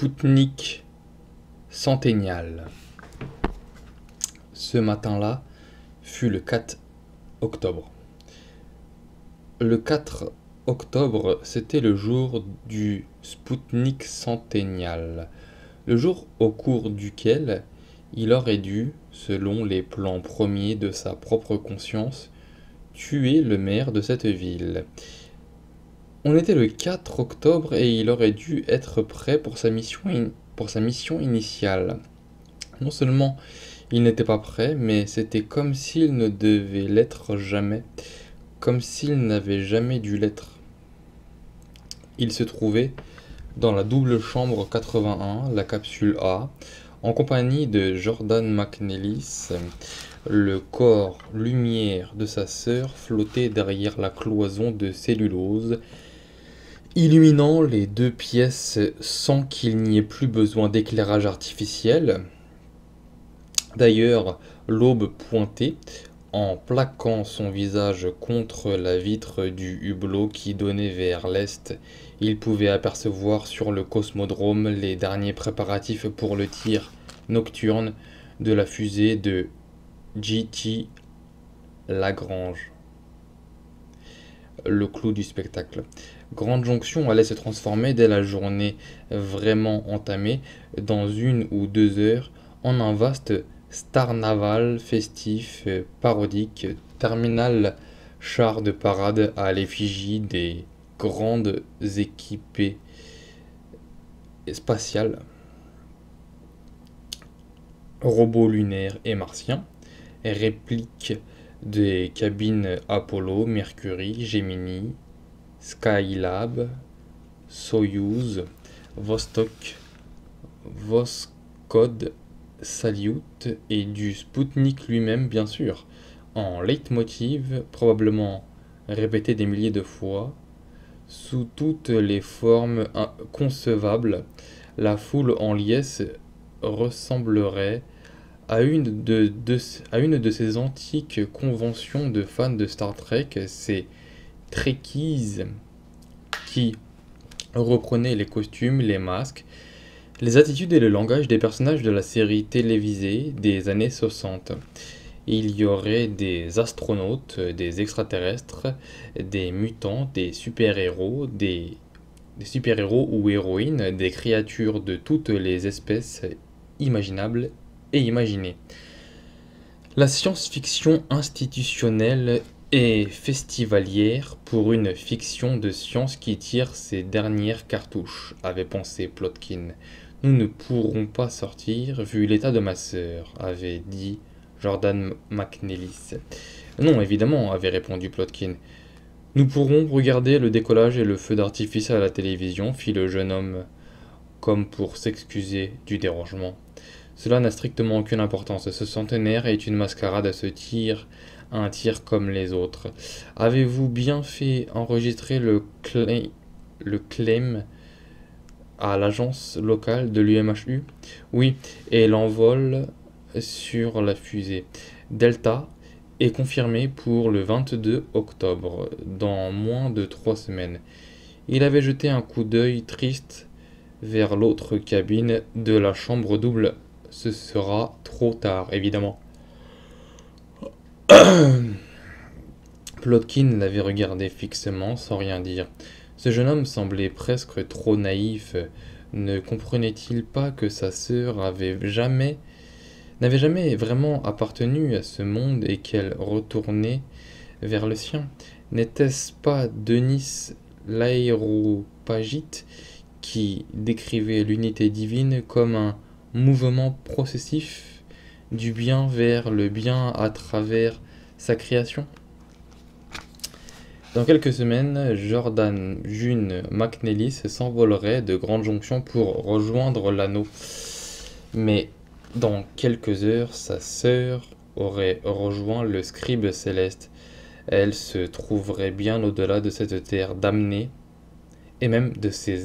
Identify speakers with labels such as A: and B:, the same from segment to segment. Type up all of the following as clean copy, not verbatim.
A: Spoutnik centennial. Ce matin-là fut le 4 octobre. Le 4 octobre, c'était le jour du Spoutnik centennial, le jour au cours duquel il aurait dû, selon les plans premiers de sa propre conscience, tuer le maire de cette ville. On était le 4 octobre et il aurait dû être prêt pour sa mission initiale. Non seulement il n'était pas prêt, mais c'était comme s'il ne devait l'être jamais, comme s'il n'avait jamais dû l'être. Il se trouvait dans la double chambre 81, la capsule A, en compagnie de Jordan McNeilis. Le corps lumière de sa sœur flottait derrière la cloison de cellulose, illuminant les deux pièces sans qu'il n'y ait plus besoin d'éclairage artificiel. D'ailleurs, l'aube pointait, en plaquant son visage contre la vitre du hublot qui donnait vers l'est. Il pouvait apercevoir sur le cosmodrome les derniers préparatifs pour le tir nocturne de la fusée de J.T. Lagrange. Le clou du spectacle. Grande Jonction allait se transformer dès la journée vraiment entamée, dans 1 ou 2 heures, en un vaste star naval festif, parodique, terminal char de parade à l'effigie des grandes équipées spatiales, robots lunaires et martiens, répliques des cabines Apollo, Mercury, Gemini, Skylab, Soyouz, Vostok, Voskhod, Salyut et du Spoutnik lui-même bien sûr, en leitmotiv probablement répété des milliers de fois, sous toutes les formes concevables. La foule en liesse ressemblerait à une de ces antiques conventions de fans de Star Trek, ces Trekkies qui reprenaient les costumes, les masques, les attitudes et le langage des personnages de la série télévisée des années 60. Il y aurait des astronautes, des extraterrestres, des mutants, des super-héros ou héroïnes, des créatures de toutes les espèces imaginables et imaginées. La science-fiction institutionnelle et festivalière pour une fiction de science qui tire ses dernières cartouches, avait pensé Plotkin. Nous ne pourrons pas sortir vu l'état de ma sœur, avait dit Jordan McNeilis. Non, évidemment, avait répondu Plotkin. Nous pourrons regarder le décollage et le feu d'artifice à la télévision, fit le jeune homme, comme pour s'excuser du dérangement. Cela n'a strictement aucune importance. Ce centenaire est une mascarade à un tir comme les autres. Avez-vous bien fait enregistrer le claim à l'agence locale de l'UMHU? Oui, et l'envol sur la fusée Delta est confirmé pour le 22 octobre, dans moins de 3 semaines. Il avait jeté un coup d'œil triste vers l'autre cabine de la chambre double. Ce sera trop tard, évidemment. Plotkin l'avait regardé fixement, sans rien dire. Ce jeune homme semblait presque trop naïf. Ne comprenait-il pas que sa sœur n'avait jamais vraiment appartenu à ce monde et qu'elle retournait vers le sien? N'était-ce pas Denis l'Aéropagite qui décrivait l'unité divine comme un mouvement processif du bien vers le bien à travers sa création? Dans quelques semaines, Jordan June McNeilis s'envolerait de Grande Jonction pour rejoindre l'anneau. Mais dans quelques heures, sa sœur aurait rejoint le scribe céleste. Elle se trouverait bien au-delà de cette terre damnée et même de ses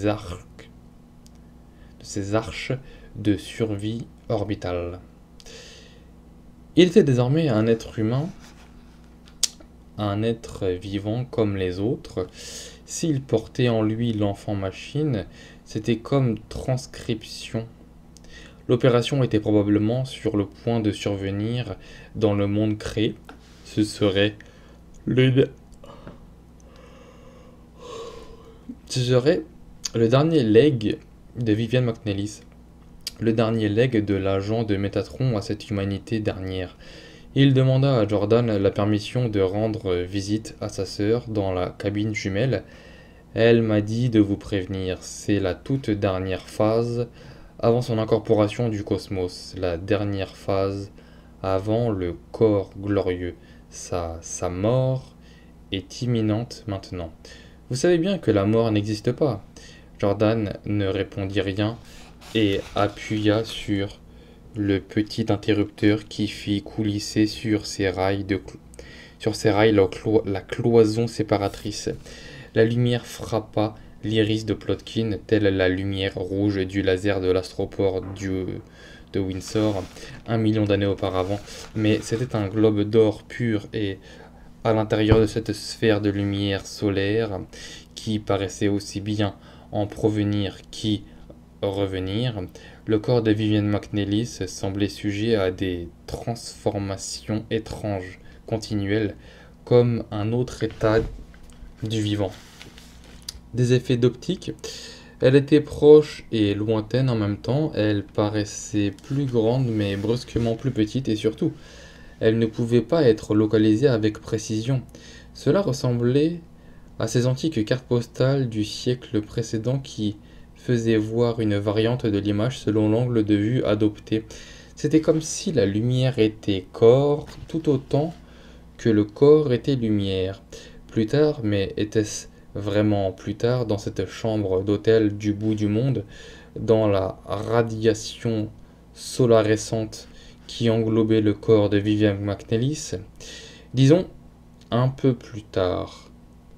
A: arches de survie orbitale. Il était désormais un être humain, un être vivant comme les autres. S'il portait en lui l'enfant machine, c'était comme transcription. L'opération était probablement sur le point de survenir dans le monde créé. Ce serait le, ce serait le dernier leg de Vivian McNellis, le dernier leg de l'agent de Métatron à cette humanité dernière. Il demanda à Jordan la permission de rendre visite à sa sœur dans la cabine jumelle. Elle m'a dit de vous prévenir, c'est la toute dernière phase avant son incorporation du cosmos, la dernière phase avant le corps glorieux. Sa mort est imminente maintenant. Vous savez bien que la mort n'existe pas. Jordan ne répondit rien et appuya sur le petit interrupteur qui fit coulisser sur ses rails, la cloison séparatrice. La lumière frappa l'iris de Plotkin, telle la lumière rouge du laser de l'astroport de Windsor, 1 million d'années auparavant. Mais c'était un globe d'or pur et, à l'intérieur de cette sphère de lumière solaire, qui paraissait aussi bien en provenir qu'y revenir, le corps de Vivian McNellis semblait sujet à des transformations étranges, continuelles, comme un autre état du vivant. Des effets d'optique. Elle était proche et lointaine en même temps, elle paraissait plus grande mais brusquement plus petite et surtout, elle ne pouvait pas être localisée avec précision. Cela ressemblait à ces antiques cartes postales du siècle précédent qui faisaient voir une variante de l'image selon l'angle de vue adopté. C'était comme si la lumière était corps tout autant que le corps était lumière. Plus tard, mais était-ce vraiment plus tard, dans cette chambre d'hôtel du bout du monde, dans la radiation solarescente qui englobait le corps de Vivian McNellis, disons un peu plus tard,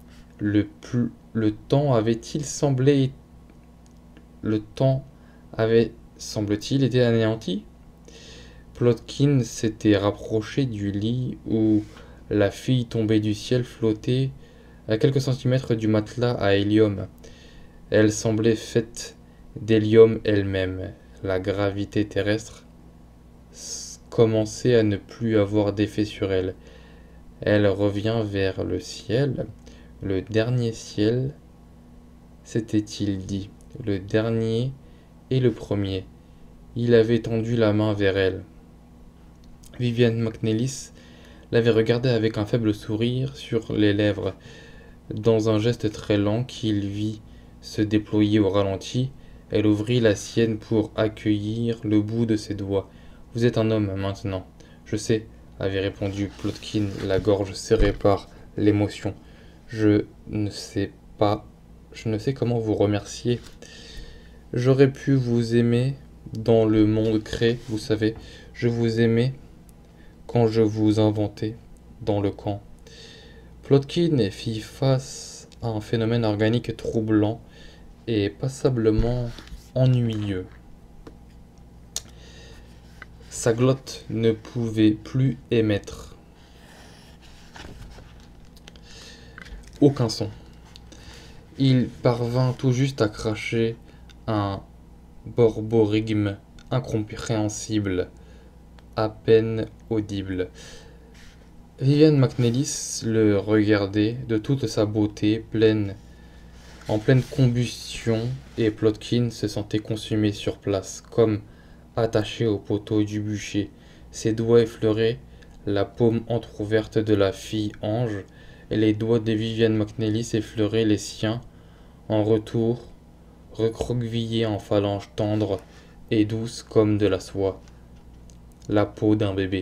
A: le temps avait-il semblé le temps avait, semble-t-il, été anéanti? Plotkin s'était rapproché du lit où la fille tombée du ciel flottait à quelques centimètres du matelas à hélium. Elle semblait faite d'hélium elle-même. La gravité terrestre commençait à ne plus avoir d'effet sur elle. Elle revient vers le ciel. Le dernier ciel, s'était-il dit. Le dernier et le premier. Il avait tendu la main vers elle. Vivian McNellis l'avait regardé avec un faible sourire sur les lèvres. Dans un geste très lent qu'il vit se déployer au ralenti, elle ouvrit la sienne pour accueillir le bout de ses doigts. « Vous êtes un homme maintenant. »« Je sais, » avait répondu Plotkin, la gorge serrée par l'émotion. « Je ne sais comment vous remercier. J'aurais pu vous aimer dans le monde créé, vous savez. Je vous aimais quand je vous inventais dans le camp. » Plotkin fit face à un phénomène organique troublant et passablement ennuyeux. Sa glotte ne pouvait plus émettre aucun son. Il parvint tout juste à cracher un borborigme incompréhensible, à peine audible. Vivian McNellis le regardait de toute sa beauté, en pleine combustion, et Plotkin se sentait consumé sur place, comme attaché au poteau du bûcher. Ses doigts effleuraient la paume entr'ouverte de la fille ange, et les doigts de Vivian McNellis effleuraient les siens, en retour, recroquevillés en phalanges tendres et douces comme de la soie, la peau d'un bébé.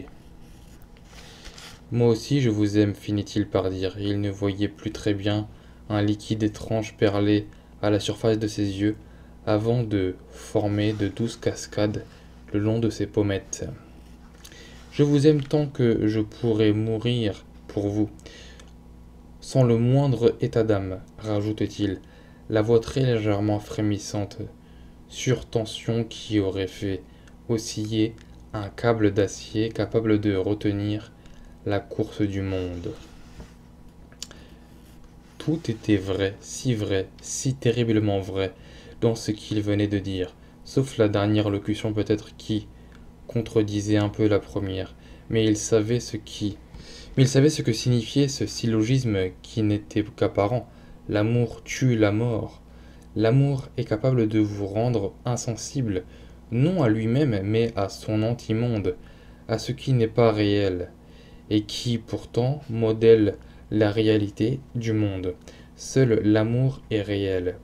A: « Moi aussi je vous aime, finit-il par dire. Il ne voyait plus très bien, un liquide étrange perlait à la surface de ses yeux, avant de former de douces cascades le long de ses pommettes. « Je vous aime tant que je pourrais mourir pour vous, sans le moindre état d'âme, rajoute-t-il, la voix très légèrement frémissante, sur tension qui aurait fait osciller un câble d'acier capable de retenir la course du monde. tout était vrai, si terriblement vrai, dans ce qu'il venait de dire, sauf la dernière locution peut-être qui contredisait un peu la première, mais il savait ce que signifiait ce syllogisme qui n'était qu'apparent. L'amour tue la mort. L'amour est capable de vous rendre insensible, non à lui-même, mais à son antimonde, à ce qui n'est pas réel, et qui pourtant modèle la réalité du monde. Seul l'amour est réel,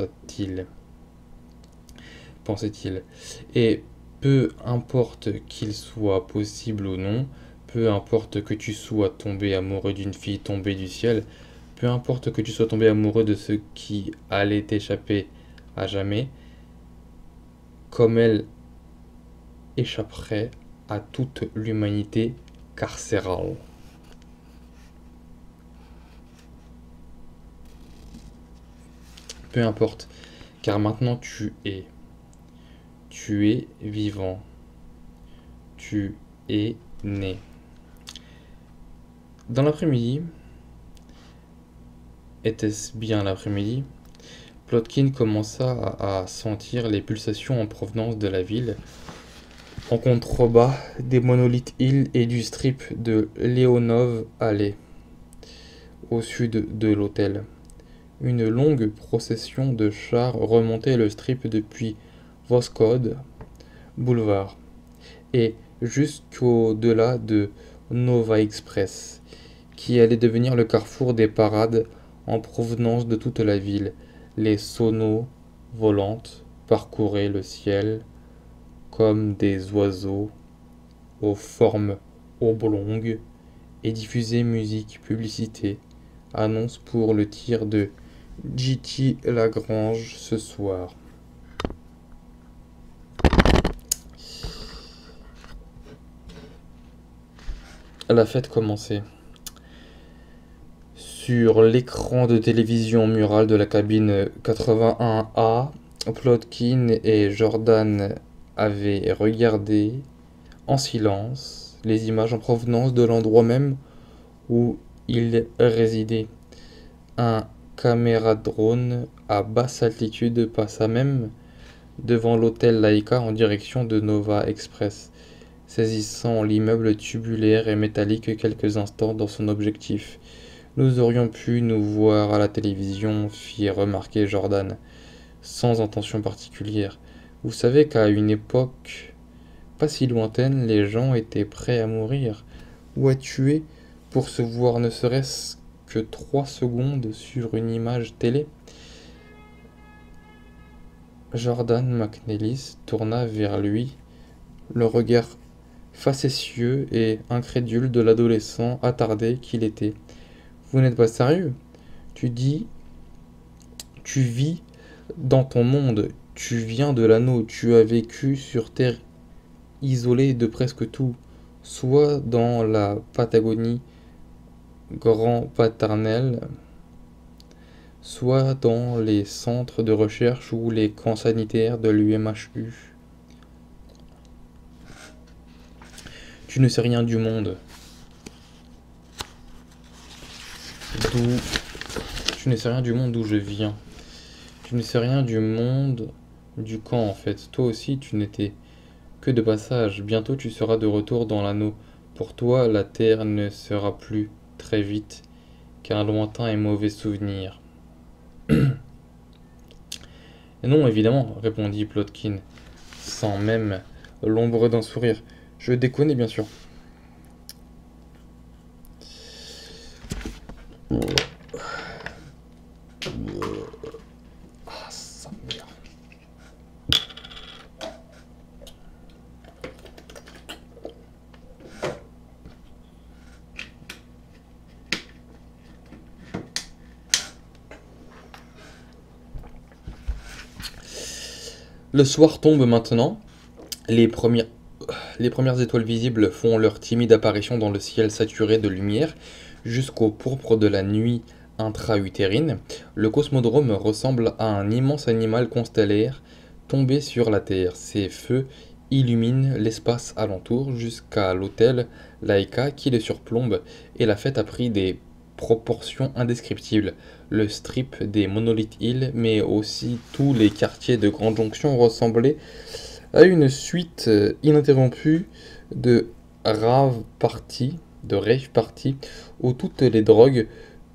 A: pensait-il. Et peu importe qu'il soit possible ou non, peu importe que tu sois tombé amoureux d'une fille tombée du ciel, peu importe que tu sois tombé amoureux de ce qui allait t'échapper à jamais, comme elle échapperait à toute l'humanité carcérale. Peu importe, car maintenant tu es. Tu es vivant. Tu es né. Dans l'après-midi, était-ce bien l'après-midi, Plotkin commença à sentir les pulsations en provenance de la ville, en contrebas des monolithes Hill et du strip de Leonov Alley, au sud de l'hôtel. Une longue procession de chars remontait le strip depuis Voskhod Boulevard et jusqu'au-delà de Nova Express, qui allait devenir le carrefour des parades en provenance de toute la ville. Les sonos volantes parcouraient le ciel comme des oiseaux aux formes oblongues et diffusaient musique, publicité, annonce pour le tir de J.T. Lagrange ce soir. La fête commençait. Sur l'écran de télévision murale de la cabine 81A, Plotkin et Jordan avaient regardé en silence les images en provenance de l'endroit même où ils résidaient. Un caméra-drone à basse altitude passa même devant l'hôtel Laika en direction de Nova Express, saisissant l'immeuble tubulaire et métallique quelques instants dans son objectif. Nous aurions pu nous voir à la télévision, fit remarquer Jordan, sans intention particulière. Vous savez qu'à une époque pas si lointaine, les gens étaient prêts à mourir ou à tuer pour se voir ne serait-ce que 3 secondes sur une image télé. Jordan McNeilis tourna vers lui le regard facétieux et incrédule de l'adolescent attardé qu'il était. Vous n'êtes pas sérieux? Tu dis, tu vis dans ton monde, tu viens de l'anneau, tu as vécu sur Terre isolée de presque tout, soit dans la Patagonie grand-paternelle, soit dans les centres de recherche ou les camps sanitaires de l'UMHU. Tu ne sais rien du monde. Tu ne sais rien du monde d'où je viens. Tu ne sais rien du monde du camp en fait. Toi aussi tu n'étais que de passage. Bientôt tu seras de retour dans l'anneau. Pour toi la terre ne sera plus très vite qu'un lointain et mauvais souvenir. Non évidemment, répondit Plotkin, sans même l'ombre d'un sourire. Je déconne bien sûr. Ah, ça merde. Le soir tombe maintenant. Les premières étoiles visibles font leur timide apparition dans le ciel saturé de lumière jusqu'au pourpre de la nuit intra-utérine. Le cosmodrome ressemble à un immense animal constellaire tombé sur la Terre. Ses feux illuminent l'espace alentour jusqu'à l'hôtel Laika qui le surplombe et la fête a pris des proportions indescriptibles. Le strip des Monolith Hill, mais aussi tous les quartiers de Grande Jonction ressemblaient à une suite ininterrompue de rave party, où toutes les drogues,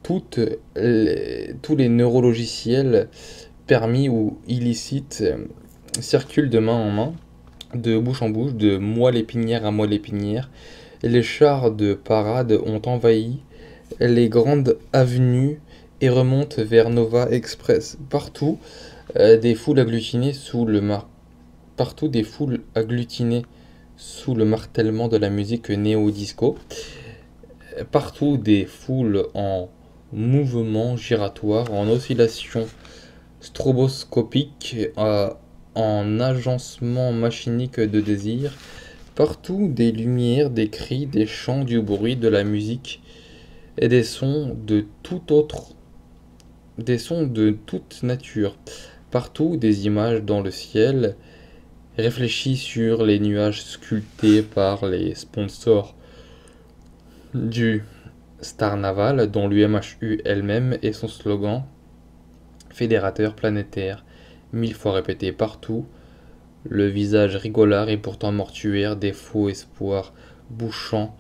A: tous les neurologiciels permis ou illicites circulent de main en main, de bouche en bouche, de moelle épinière à moelle épinière. Les chars de parade ont envahi les grandes avenues et remontent vers Nova Express. Des foules agglutinées sous le partout des foules agglutinées sous le martèlement de la musique néo-disco. Partout des foules en mouvement giratoire, en oscillation stroboscopique, en agencement machinique de désir. Partout des lumières, des cris, des chants, du bruit, de la musique et des sons de toute nature. Partout des images dans le ciel, réfléchies sur les nuages sculptés par les sponsors du Star Naval, dont l'UMHU elle-même est son slogan fédérateur planétaire, 1000 fois répété partout. Le visage rigolard et pourtant mortuaire des faux espoirs bouchant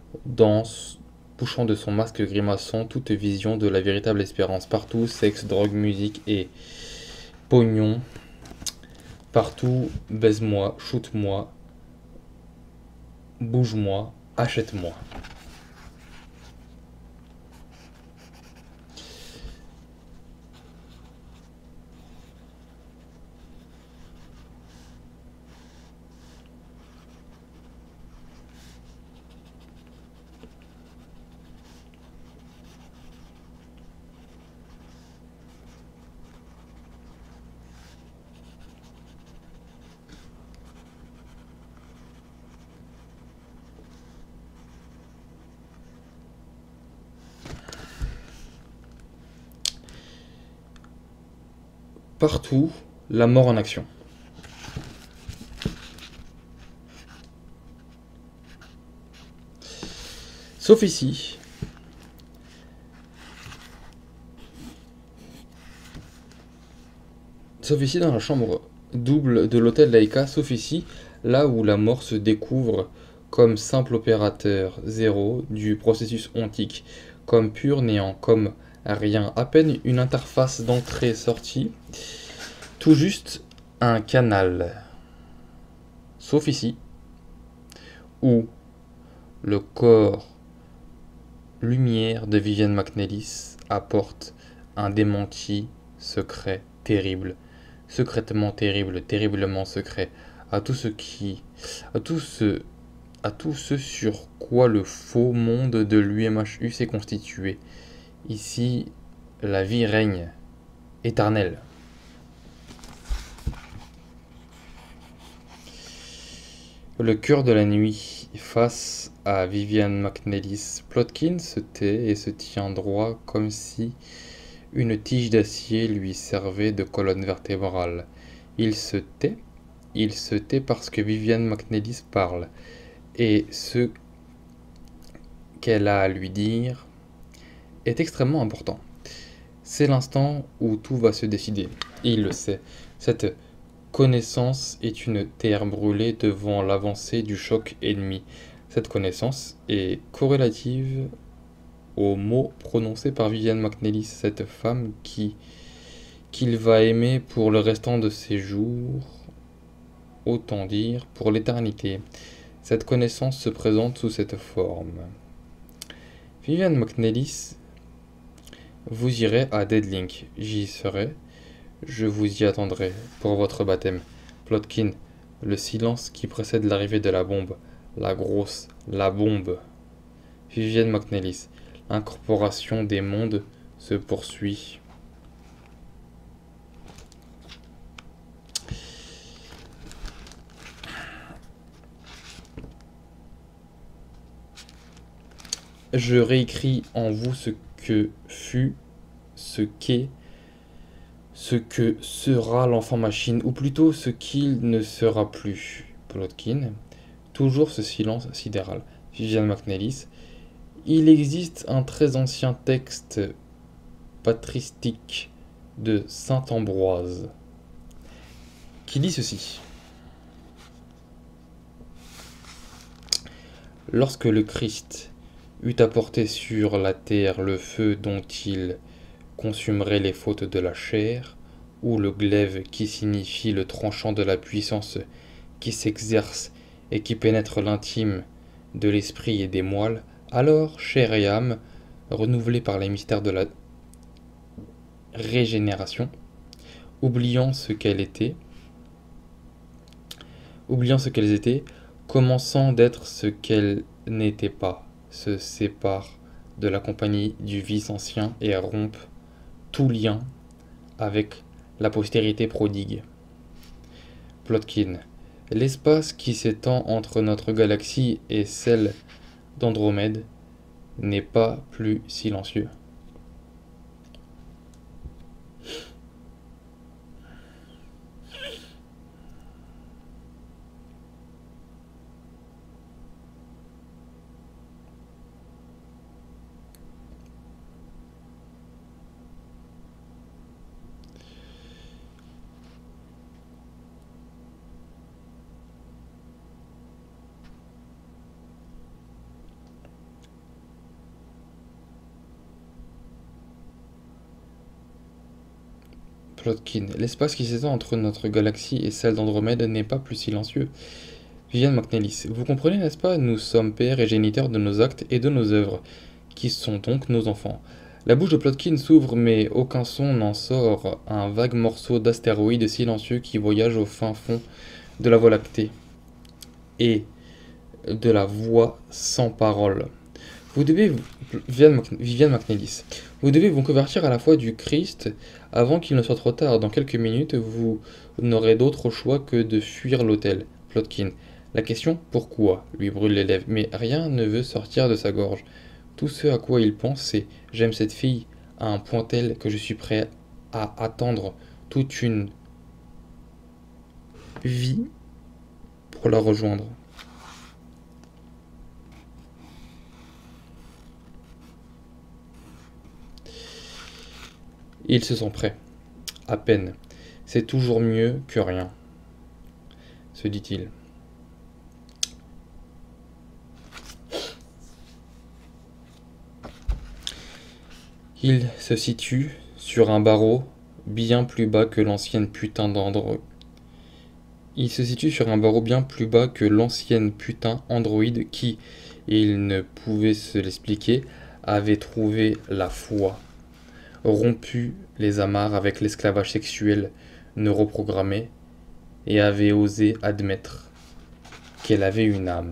A: de son masque grimaçant toute vision de la véritable espérance. Partout, sexe, drogue, musique et pognon. Partout, baise-moi, shoot-moi, bouge-moi, achète-moi. Partout, la mort en action. Sauf ici. Sauf ici dans la chambre double de l'hôtel Laika, sauf ici, là où la mort se découvre comme simple opérateur zéro du processus ontique, comme pur néant, comme rien, à peine une interface d'entrée-sortie, tout juste un canal. Sauf ici, où le corps lumière de Vivienne McNellis apporte un démenti secret, terrible, secrètement terrible, terriblement secret, à tout ce sur quoi le faux monde de l'UMHU s'est constitué. Ici, la vie règne, éternelle. Le cœur de la nuit, face à Vivienne McNellis, Plotkin se tait et se tient droit comme si une tige d'acier lui servait de colonne vertébrale. Il se tait parce que Vivienne McNellis parle, et ce qu'elle a à lui dire est extrêmement important. C'est l'instant où tout va se décider. Et il le sait. Cette connaissance est une terre brûlée devant l'avancée du choc ennemi. Cette connaissance est corrélative aux mots prononcés par Vivienne McNellis, cette femme qu'il va aimer pour le restant de ses jours, autant dire pour l'éternité. Cette connaissance se présente sous cette forme. Vivienne McNellis, vous irez à Deadlink, j'y serai, je vous y attendrai pour votre baptême. Plotkin, le silence qui précède l'arrivée de la bombe, la grosse, la bombe. Vivienne McNellis, l'incorporation des mondes se poursuit. Je réécris en vous ce que fut, ce qu'est, ce que sera l'enfant machine, ou plutôt ce qu'il ne sera plus. Plotkin, toujours ce silence sidéral. Vivienne McNellis, Il existe un très ancien texte patristique de saint Ambroise qui dit ceci. Lorsque le Christ eut apporté sur la terre le feu dont il consumerait les fautes de la chair, ou le glaive qui signifie le tranchant de la puissance qui s'exerce et qui pénètre l'intime de l'esprit et des moelles, alors chair et âme, renouvelées par les mystères de la régénération, oubliant ce qu'elles étaient, commençant d'être ce qu'elles n'étaient pas, se séparent de la compagnie du vice ancien et rompent tout lien avec la postérité prodigue. Plotkin. L'espace qui s'étend entre notre galaxie et celle d'Andromède n'est pas plus silencieux. Plotkin. L'espace qui s'étend entre notre galaxie et celle d'Andromède n'est pas plus silencieux. Viviane McNellis. Vous comprenez, n'est-ce pas? Nous sommes pères et géniteurs de nos actes et de nos œuvres, qui sont donc nos enfants. La bouche de Plotkin s'ouvre, mais aucun son n'en sort. Un vague morceau d'astéroïde silencieux qui voyage au fin fond de la Voie lactée. Et de la voix sans parole. Vous devez, Viviane McNellis, vous devez vous convertir à la foi du Christ avant qu'il ne soit trop tard. Dans quelques minutes, vous n'aurez d'autre choix que de fuir l'autel. Plotkin. La question pourquoi lui brûle les lèvres, mais rien ne veut sortir de sa gorge. Tout ce à quoi il pense, c'est j'aime cette fille à un point tel que je suis prêt à attendre toute une vie pour la rejoindre. Il se sent prêt. À peine. C'est toujours mieux que rien, se dit-il. Il se situe sur un barreau bien plus bas que l'ancienne putain d'androïde. Il se situe sur un barreau bien plus bas que l'ancienne putain androïde qui, il ne pouvait se l'expliquer, avait trouvé la foi, rompu les amarres avec l'esclavage sexuel neuroprogrammé et avait osé admettre qu'elle avait une âme.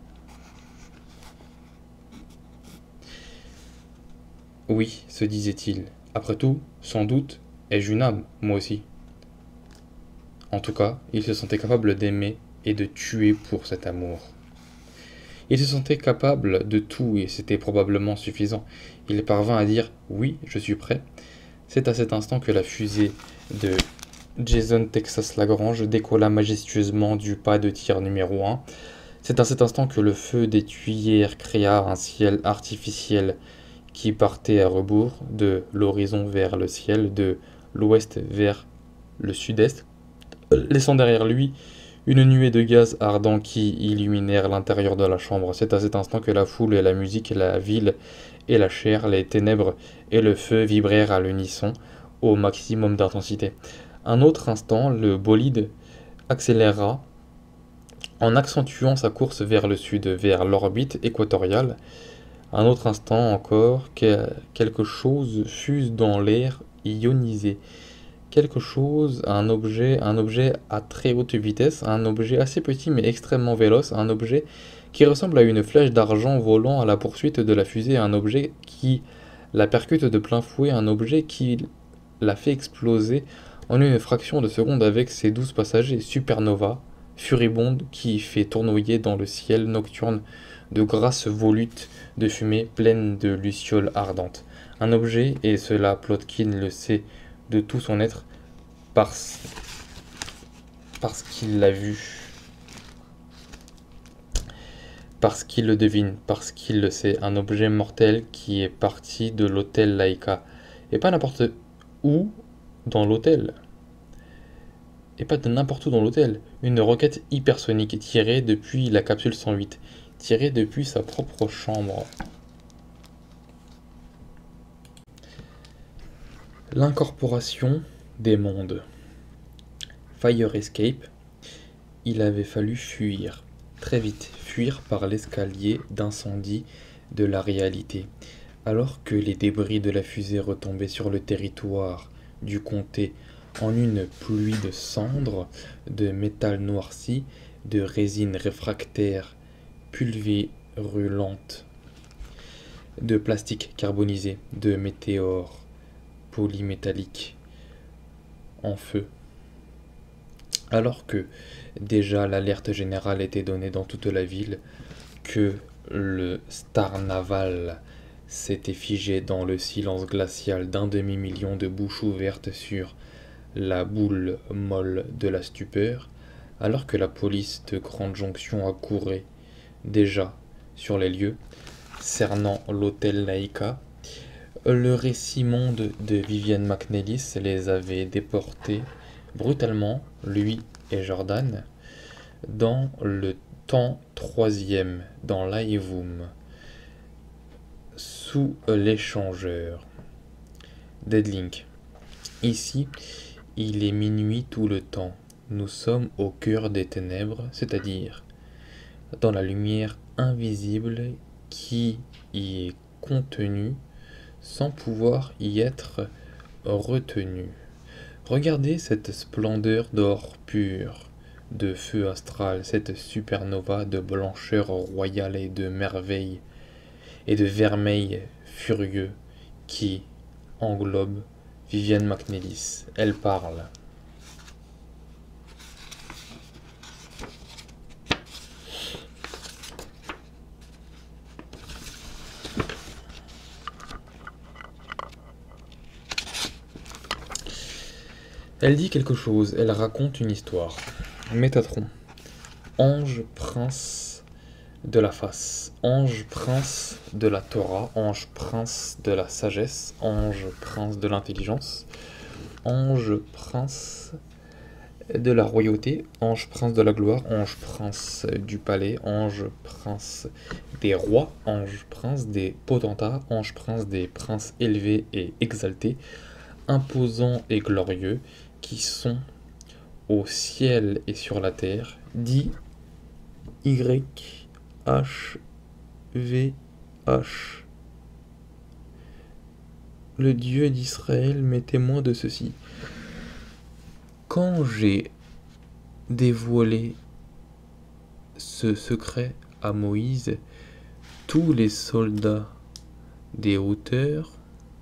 A: Oui, se disait-il, après tout, sans doute, ai-je une âme, moi aussi. En tout cas, il se sentait capable d'aimer et de tuer pour cet amour. Il se sentait capable de tout et c'était probablement suffisant. Il parvint à dire « Oui, je suis prêt ». C'est à cet instant que la fusée de Jason Texas Lagrange décolla majestueusement du pas de tir numéro 1. C'est à cet instant que le feu des tuyères créa un ciel artificiel qui partait à rebours, de l'horizon vers le ciel, de l'ouest vers le sud-est, laissant derrière lui une nuée de gaz ardents qui illuminèrent l'intérieur de la chambre. C'est à cet instant que la foule et la musique, la ville et la chair, les ténèbres et le feu vibrèrent à l'unisson au maximum d'intensité. Un autre instant, le bolide accéléra en accentuant sa course vers le sud, vers l'orbite équatoriale. Un autre instant encore, quelque chose fuse dans l'air ionisé. Quelque chose, un objet à très haute vitesse, un objet assez petit mais extrêmement véloce, un objet qui ressemble à une flèche d'argent volant à la poursuite de la fusée, un objet qui la percute de plein fouet, un objet qui la fait exploser en une fraction de seconde avec ses 12 passagers, supernova, furibonde, qui fait tournoyer dans le ciel nocturne de grasses volutes de fumée pleines de lucioles ardentes. Un objet, et cela Plotkin le sait de tout son être, parce qu'il l'a vu. Parce qu'il le devine, parce qu'il le sait, un objet mortel qui est parti de l'hôtel Laika. Et pas n'importe où dans l'hôtel. Et pas de n'importe où dans l'hôtel. Une roquette hypersonique tirée depuis la capsule 108, tirée depuis sa propre chambre. L'incorporation des mondes. Fire Escape, il avait fallu fuir, très vite, fuir par l'escalier d'incendie de la réalité, alors que les débris de la fusée retombaient sur le territoire du comté en une pluie de cendres, de métal noirci, de résine réfractaire pulvérulente, de plastique carbonisé, de météores polymétalliques en feu. Alors que déjà l'alerte générale était donnée dans toute la ville, que le Star Naval s'était figé dans le silence glacial d'un demi-million de bouches ouvertes sur la boule molle de la stupeur, alors que la police de Grande Jonction accourait déjà sur les lieux, cernant l'hôtel Laika, le récit monde de Vivienne McNellis les avait déportés brutalement, lui et Jordan, dans le temps troisième, dans l'Aevum, sous l'échangeur. Deadlink. Ici, il est minuit tout le temps. Nous sommes au cœur des ténèbres, c'est-à-dire dans la lumière invisible qui y est contenue sans pouvoir y être retenue. Regardez cette splendeur d'or pur, de feu astral, cette supernova de blancheur royale et de merveille et de vermeil furieux qui englobe Vivienne McNellis. Elle parle. Elle dit quelque chose, elle raconte une histoire. Métatron. Ange prince de la face, ange prince de la Torah, ange prince de la sagesse, ange prince de l'intelligence, ange prince de la royauté, ange prince de la gloire, ange prince du palais, ange prince des rois, ange prince des potentats, ange prince des princes élevés et exaltés, imposants et glorieux, qui sont au ciel et sur la terre, dit YHVH. Le Dieu d'Israël m'est témoin de ceci. Quand j'ai dévoilé ce secret à Moïse, tous les soldats des hauteurs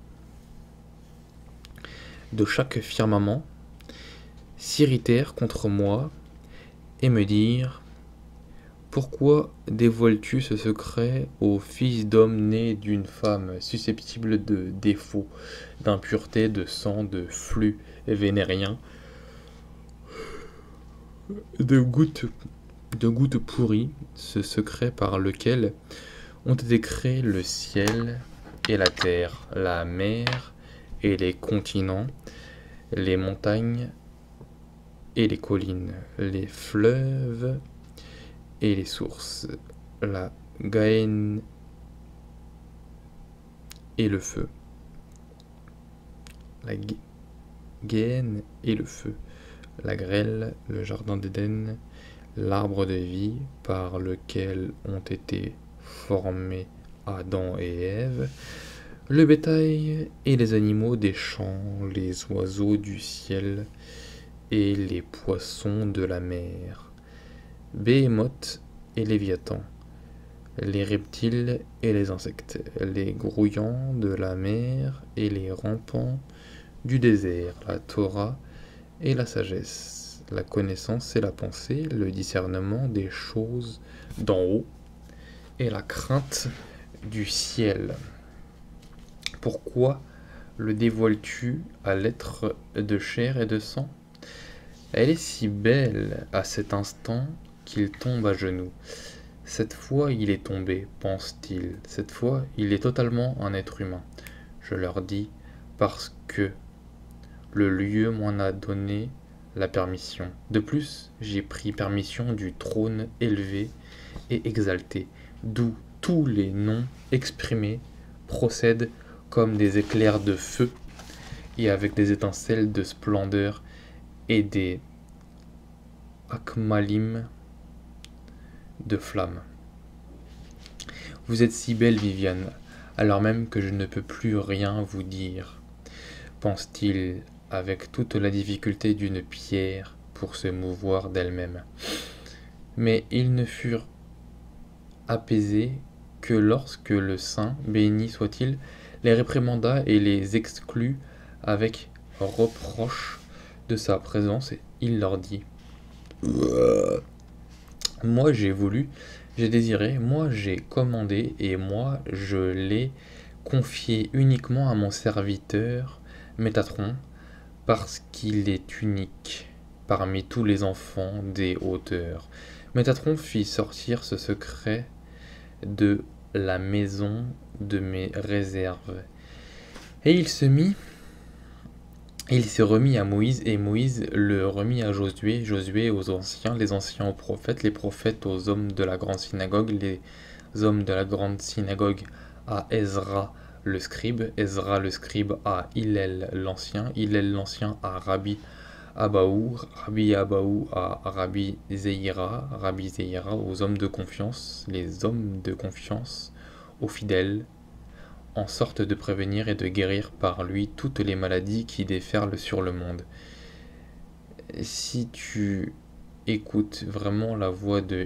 A: de chaque firmament s'irritèrent contre moi et me dirent: pourquoi dévoiles-tu ce secret au fils d'homme né d'une femme susceptible de défauts, d'impureté, de sang, de flux vénérien, de gouttes pourries, ce secret par lequel ont été créés le ciel et la terre, la mer et les continents, les montagnes et les collines, les fleuves et les sources, la Gaène et le feu. La Gaène et le feu, la grêle, le jardin d'Éden, l'arbre de vie par lequel ont été formés Adam et Ève, le bétail et les animaux des champs, les oiseaux du ciel et les poissons de la mer, Béhémoth et Léviathan, les reptiles et les insectes, les grouillants de la mer et les rampants du désert, la Torah et la sagesse, la connaissance et la pensée, le discernement des choses d'en haut et la crainte du ciel. Pourquoi le dévoiles-tu à l'être de chair et de sang? Elle est si belle à cet instant qu'il tombe à genoux. Cette fois il est tombé, pense-t-il. Cette fois il est totalement un être humain. Je leur dis, parce que le lieu m'en a donné la permission. De plus, j'ai pris permission du trône élevé et exalté, d'où tous les noms exprimés procèdent comme des éclairs de feu et avec des étincelles de splendeur et des akmalim de flammes. Vous êtes si belle, Viviane, alors même que je ne peux plus rien vous dire, pense-t-il avec toute la difficulté d'une pierre pour se mouvoir d'elle-même. Mais ils ne furent apaisés que lorsque le saint, béni soit-il, les réprimanda et les exclut avec reproche de sa présence. Il leur dit: moi j'ai voulu, j'ai désiré, moi j'ai commandé, et moi je l'ai confié uniquement à mon serviteur Métatron, parce qu'il est unique parmi tous les enfants des hauteurs. Métatron fit sortir ce secret de la maison de mes réserves. Et il se remit à Moïse, et Moïse le remit à Josué, Josué aux anciens, les anciens aux prophètes, les prophètes aux hommes de la grande synagogue, les hommes de la grande synagogue à Ezra le scribe à Hillel l'ancien à Rabbi Abaou à Rabbi Zeira aux hommes de confiance, les hommes de confiance aux fidèles, en sorte de prévenir et de guérir par lui toutes les maladies qui déferlent sur le monde. Si tu écoutes vraiment la voix de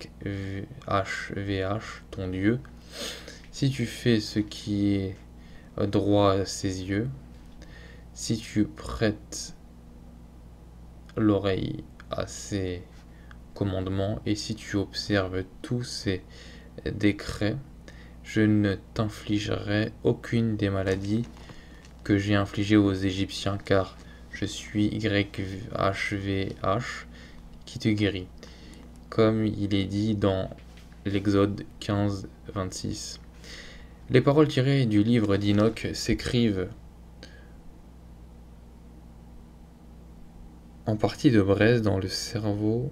A: YHVH, ton Dieu, si tu fais ce qui est droit à ses yeux, si tu prêtes l'oreille à ses commandements et si tu observes tous ses décrets, je ne t'infligerai aucune des maladies que j'ai infligées aux Égyptiens, car je suis YHVH qui te guérit, comme il est dit dans l'Exode 15, 26. Les paroles tirées du livre d'Enoch s'écrivent en partie de braise dans le cerveau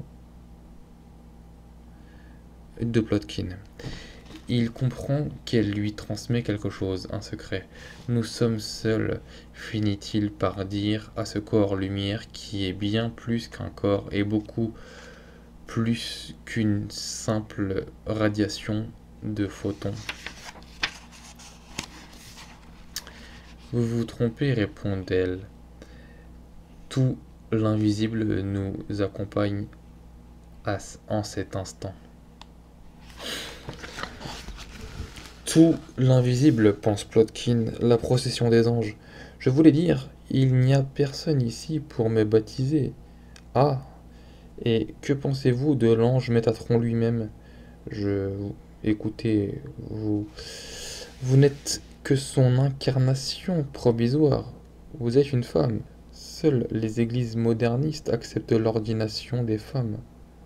A: de Plotkin. Il comprend qu'elle lui transmet quelque chose, un secret. Nous sommes seuls, finit-il par dire à ce corps-lumière qui est bien plus qu'un corps et beaucoup plus qu'une simple radiation de photons. Vous vous trompez, répond-elle. Tout l'invisible nous accompagne en cet instant. Tout l'invisible, pense Plotkin, la procession des anges. Je voulais dire, il n'y a personne ici pour me baptiser. Ah, et que pensez-vous de l'ange Métatron lui-même? Écoutez, vous n'êtes que son incarnation provisoire. Vous êtes une femme. Seules les églises modernistes acceptent l'ordination des femmes.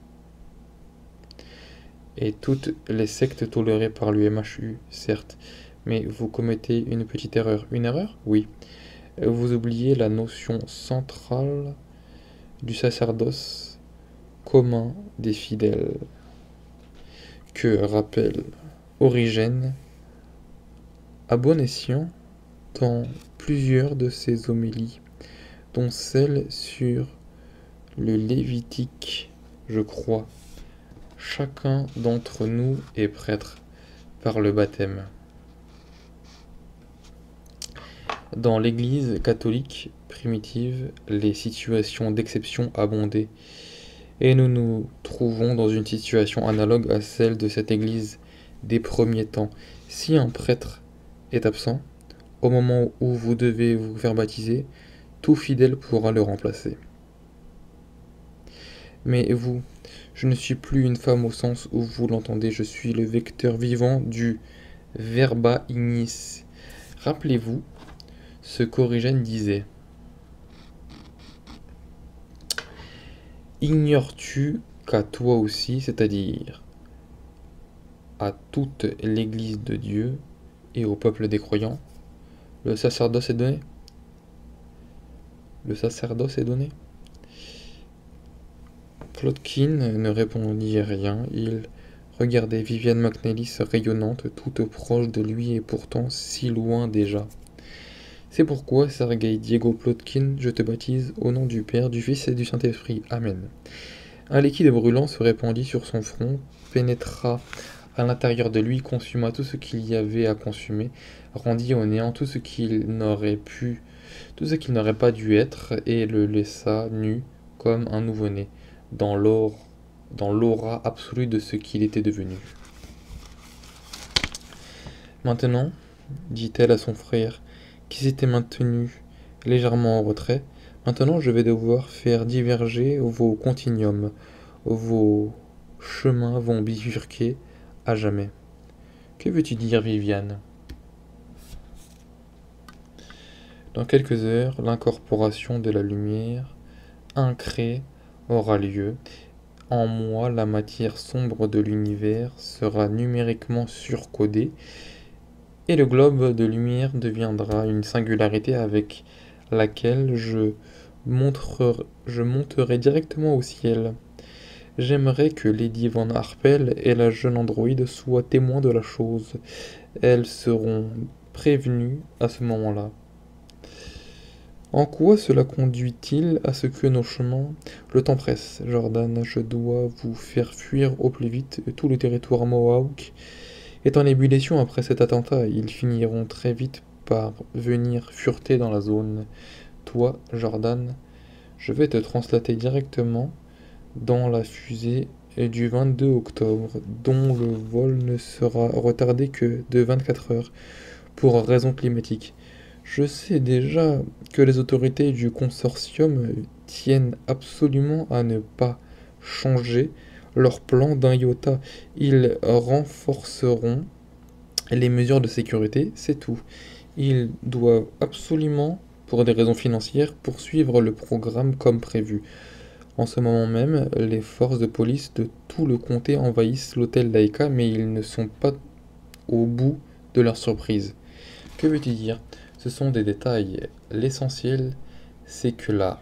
A: Et toutes les sectes tolérées par l'UMHU, certes. Mais vous commettez une petite erreur. Une erreur? Oui. Vous oubliez la notion centrale du sacerdoce commun des fidèles, que rappelle Origène à bon escient dans plusieurs de ses homélies, dont celle sur le Lévitique, je crois. Chacun d'entre nous est prêtre par le baptême. Dans l'Église catholique primitive, les situations d'exception abondaient, et nous nous trouvons dans une situation analogue à celle de cette Église des premiers temps. Si un prêtre est absent, au moment où vous devez vous faire baptiser, tout fidèle pourra le remplacer. Mais vous, je ne suis plus une femme au sens où vous l'entendez, je suis le vecteur vivant du verba ignis. Rappelez-vous ce qu'Origène disait. Ignores-tu qu'à toi aussi, c'est-à-dire à toute l'Église de Dieu et au peuple des croyants. Le sacerdoce est donné. Le sacerdoce est donné. Plotkin ne répondit rien. Il regardait Vivian McNeilis rayonnante, toute proche de lui et pourtant si loin déjà. C'est pourquoi, Sergueï Diego Plotkin, je te baptise au nom du Père, du Fils et du Saint-Esprit. Amen. Un liquide brûlant se répandit sur son front, pénétra à l'intérieur de lui, consuma tout ce qu'il y avait à consumer, rendit au néant tout ce qu'il n'aurait pas dû être, et le laissa nu comme un nouveau-né, dans l'aura absolue de ce qu'il était devenu. Maintenant, dit-elle à son frère, qui s'était maintenu légèrement en retrait, maintenant je vais devoir faire diverger vos continuums, vos chemins vont bifurquer à jamais. Que veux-tu dire, Viviane? Dans quelques heures, l'incorporation de la lumière incrée aura lieu. En moi, la matière sombre de l'univers sera numériquement surcodée et le globe de lumière deviendra une singularité avec laquelle je monterai directement au ciel. J'aimerais que Lady Van Harpel et la jeune androïde soient témoins de la chose. Elles seront prévenues à ce moment-là. En quoi cela conduit-il à ce que nos chemins... Le temps presse, Jordan, je dois vous faire fuir au plus vite. Tout le territoire Mohawk est en ébullition après cet attentat. Ils finiront très vite par venir fureter dans la zone. Toi, Jordan, je vais te translater directement dans la fusée du 22 octobre, dont le vol ne sera retardé que de 24 heures pour raisons climatiques. Je sais déjà que les autorités du consortium tiennent absolument à ne pas changer leur plan d'un iota. Ils renforceront les mesures de sécurité, c'est tout. Ils doivent absolument, pour des raisons financières, poursuivre le programme comme prévu. En ce moment même, les forces de police de tout le comté envahissent l'hôtel Laika, mais ils ne sont pas au bout de leur surprise. Que veux-tu dire? Ce sont des détails. L'essentiel, c'est que la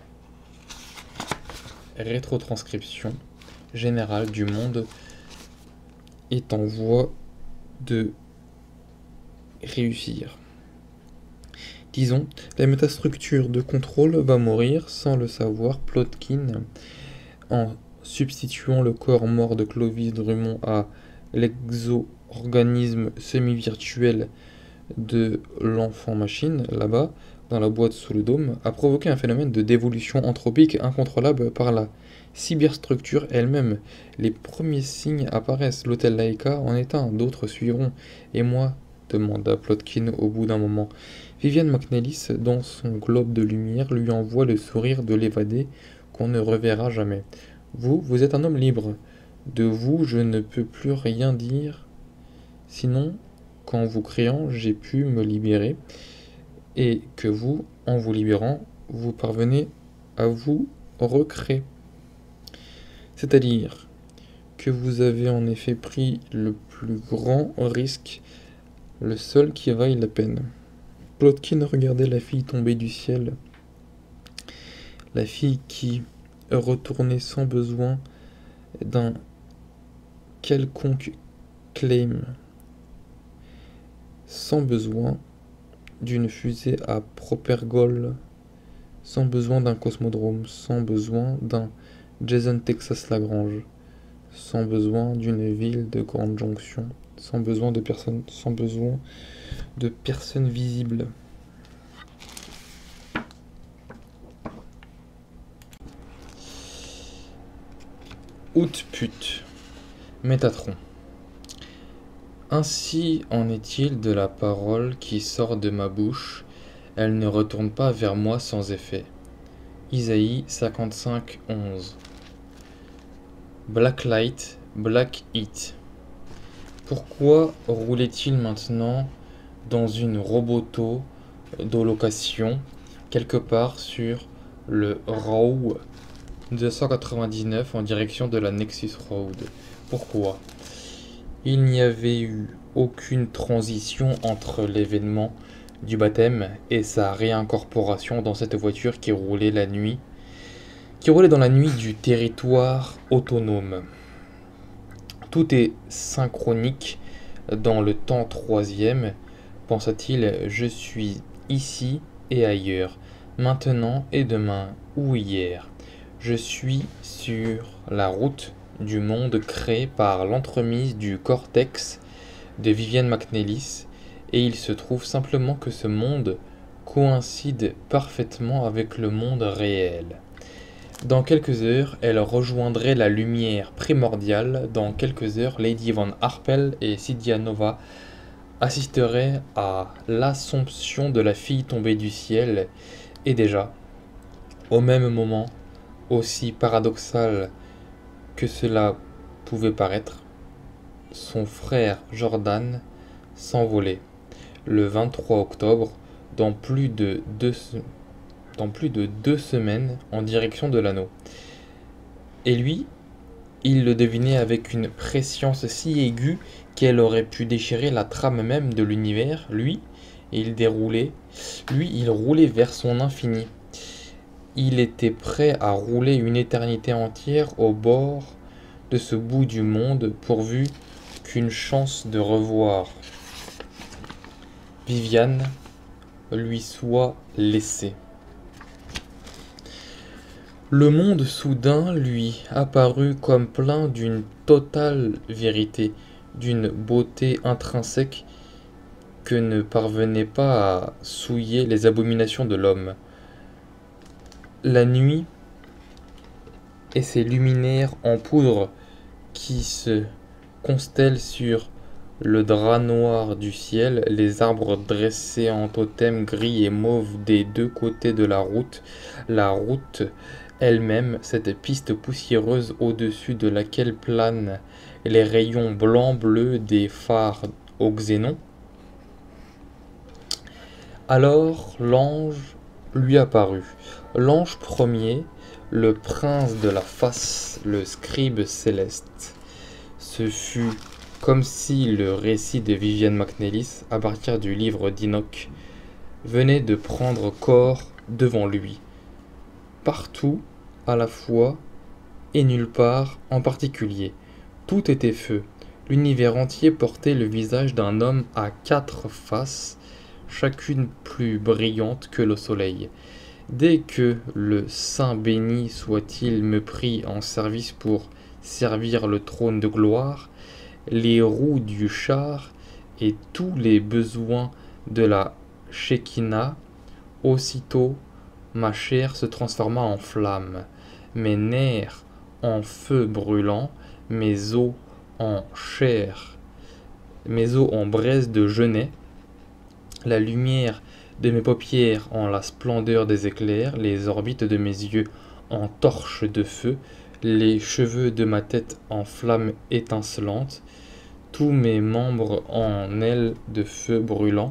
A: rétrotranscription générale du monde est en voie de réussir. Disons, la métastructure de contrôle va mourir sans le savoir. Plotkin, en substituant le corps mort de Clovis Drummond à l'exo-organisme semi-virtuel de l'enfant-machine, là-bas, dans la boîte sous le dôme, a provoqué un phénomène de dévolution anthropique incontrôlable par la cyberstructure elle-même. Les premiers signes apparaissent, l'hôtel Laika en est un, d'autres suivront. Et moi, demanda Plotkin au bout d'un moment. Vivian McNeilis, dans son globe de lumière, lui envoie le sourire de l'évadé qu'on ne reverra jamais. Vous êtes un homme libre. De vous, je ne peux plus rien dire. Sinon, qu'en vous créant, j'ai pu me libérer, et que vous, en vous libérant, vous parvenez à vous recréer. C'est-à-dire que vous avez en effet pris le plus grand risque, le seul qui vaille la peine. Plotkin regardait la fille tombée du ciel, la fille qui retournait sans besoin d'un quelconque claim, sans besoin d'une fusée à Propergol, sans besoin d'un cosmodrome, sans besoin d'un Jason Texas Lagrange, sans besoin d'une ville de grande jonction, sans besoin de personnes visibles. Output, Métatron. Ainsi en est-il de la parole qui sort de ma bouche, elle ne retourne pas vers moi sans effet. Isaïe 55, 11. Black light, black heat. Pourquoi roulait-il maintenant dans une roboto d'holocation quelque part sur le RAW 299 en direction de la Nexus Road? Pourquoi? Il n'y avait eu aucune transition entre l'événement du baptême et sa réincorporation dans cette voiture qui roulait dans la nuit du territoire autonome. Tout est synchronique dans le temps troisième, pensa-t-il, je suis ici et ailleurs, maintenant et demain ou hier. Je suis sur la route du monde créé par l'entremise du cortex de Vivienne McNeilis, et il se trouve simplement que ce monde coïncide parfaitement avec le monde réel. Dans quelques heures, elle rejoindrait la lumière primordiale. Dans quelques heures, Lady Van Arpels et Cydia Nova assisteraient à l'assomption de la fille tombée du ciel. Et déjà, au même moment, aussi paradoxal que cela pouvait paraître, son frère Jordan s'envolait, le 23 octobre, dans plus de 2 semaines en direction de l'anneau. Et lui, il le devinait avec une prescience si aiguë qu'elle aurait pu déchirer la trame même de l'univers. Lui, il roulait vers son infini. Il était prêt à rouler une éternité entière au bord de ce bout du monde pourvu qu'une chance de revoir Viviane lui soit laissée. Le monde soudain lui apparut comme plein d'une totale vérité, d'une beauté intrinsèque que ne parvenaient pas à souiller les abominations de l'homme. La nuit et ses luminaires en poudre qui se constellent sur le drap noir du ciel, les arbres dressés en totem gris et mauve des deux côtés de la route elle-même, cette piste poussiéreuse au-dessus de laquelle planent les rayons blanc-bleu des phares au xénon. Alors l'ange lui apparut, l'ange premier, le prince de la face, le scribe céleste. Ce fut comme si le récit de Vivienne McNeilis, à partir du livre d'Enoch, venait de prendre corps devant lui. Partout, à la fois, et nulle part en particulier. Tout était feu. L'univers entier portait le visage d'un homme à 4 faces, chacune plus brillante que le soleil. Dès que le saint béni soit-il me prit en service pour servir le trône de gloire, les roues du char et tous les besoins de la Shekinah, aussitôt ma chair se transforma en flamme, mes nerfs en feu brûlant, mes os en chair, mes os en braise de genêt, la lumière de mes paupières en la splendeur des éclairs, les orbites de mes yeux en torches de feu, les cheveux de ma tête en flammes étincelantes, tous mes membres en ailes de feu brûlant,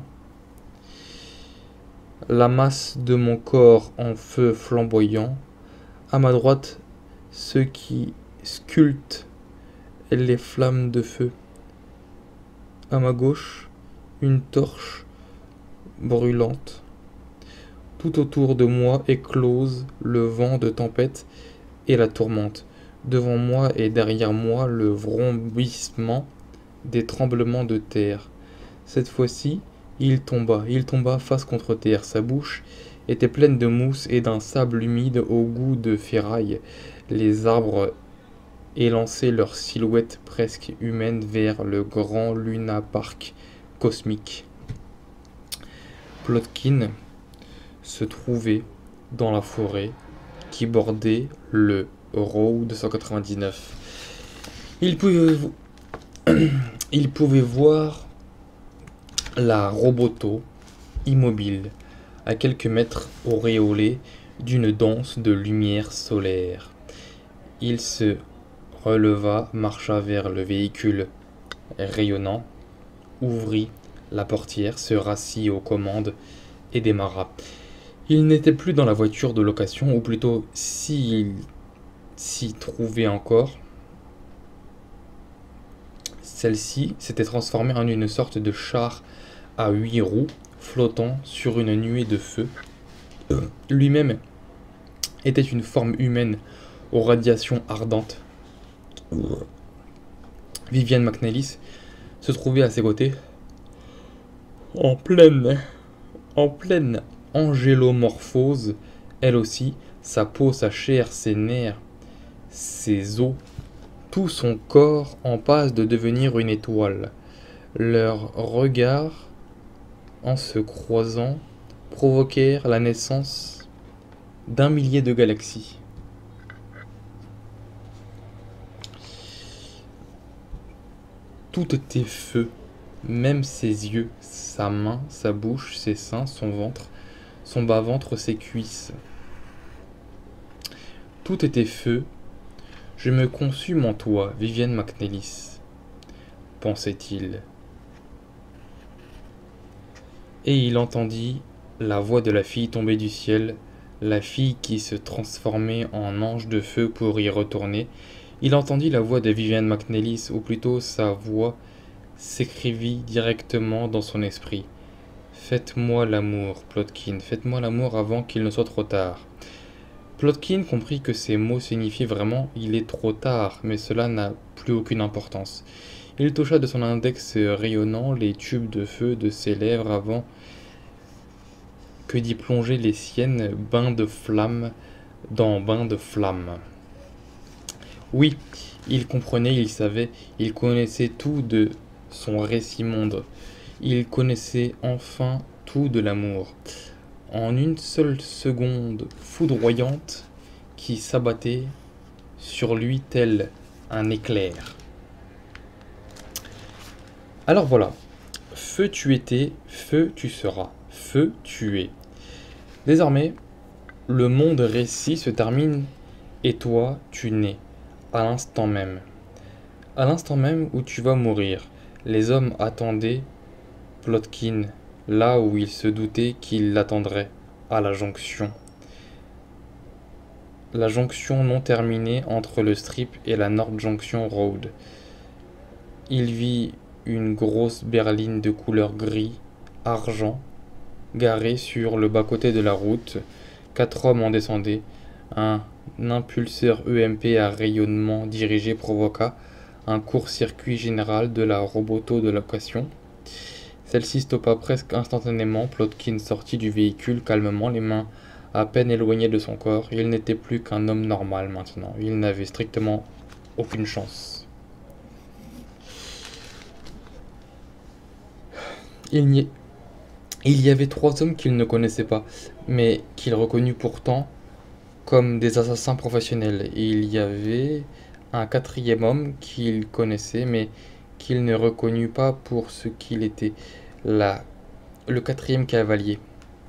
A: la masse de mon corps en feu flamboyant, à ma droite ceux qui sculptent les flammes de feu, à ma gauche une torche brûlante. Tout autour de moi éclose le vent de tempête et la tourmente. Devant moi et derrière moi le vrombissement des tremblements de terre. Cette fois-ci, il tomba face contre terre. Sa bouche était pleine de mousse et d'un sable humide au goût de ferraille. Les arbres élançaient leurs silhouettes presque humaines vers le grand Luna Park cosmique. Plotkin se trouvait dans la forêt qui bordait le Route 199. Il pouvait voir la Roboto, immobile, à quelques mètres auréolée d'une danse de lumière solaire. Il se releva, marcha vers le véhicule rayonnant, ouvrit la portière, se rassit aux commandes et démarra. Il n'était plus dans la voiture de location, ou plutôt s'il s'y trouvait encore, Celle-ci s'était transformée en une sorte de char à 8 roues flottant sur une nuée de feu. Lui-même était une forme humaine aux radiations ardentes. Vivienne McNellis se trouvait à ses côtés, en pleine angélomorphose, elle aussi, sa peau, sa chair, ses nerfs, ses os, tout son corps en passe de devenir une étoile. Leurs regards, en se croisant, provoquèrent la naissance d'un millier de galaxies. Tout était feu, même ses yeux, sa main, sa bouche, ses seins, son ventre, son bas-ventre, ses cuisses. Tout était feu. Je me consume en toi, Vivienne McNellis, pensait-il. Et il entendit la voix de la fille tombée du ciel, la fille qui se transformait en ange de feu pour y retourner. Il entendit la voix de Vivienne McNellis, ou plutôt sa voix s'écrivit directement dans son esprit. Faites-moi l'amour, Plotkin, faites-moi l'amour avant qu'il ne soit trop tard. Plotkin comprit que ces mots signifiaient vraiment « il est trop tard », mais cela n'a plus aucune importance. Il toucha de son index rayonnant les tubes de feu de ses lèvres avant que d'y plonger les siennes, bain de flamme dans bain de flamme. Oui, il comprenait, il savait, il connaissait tout de son récit monde. Il connaissait enfin tout de l'amour. En une seule seconde foudroyante qui s'abattait sur lui tel un éclair. Alors voilà, feu tu étais, feu tu seras, feu tu es. Désormais, le monde récit se termine et toi tu nais, à l'instant même. À l'instant même où tu vas mourir, les hommes attendaient Plotkin, là où ils se doutaient qu'ils l'attendraient, à la jonction. La jonction non terminée entre le Strip et la North Junction Road. Il vit une grosse berline de couleur gris, argent, garée sur le bas-côté de la route. 4 hommes en descendaient. Un impulseur EMP à rayonnement dirigé provoqua un court-circuit général de la roboto de location. Celle-ci stoppa presque instantanément. Plotkin sortit du véhicule calmement, les mains à peine éloignées de son corps. Il n'était plus qu'un homme normal maintenant. Il n'avait strictement aucune chance. Il y avait 3 hommes qu'il ne connaissait pas, mais qu'il reconnut pourtant comme des assassins professionnels. Et il y avait un 4e homme qu'il connaissait, mais qu'il ne reconnut pas pour ce qu'il était, le 4e cavalier.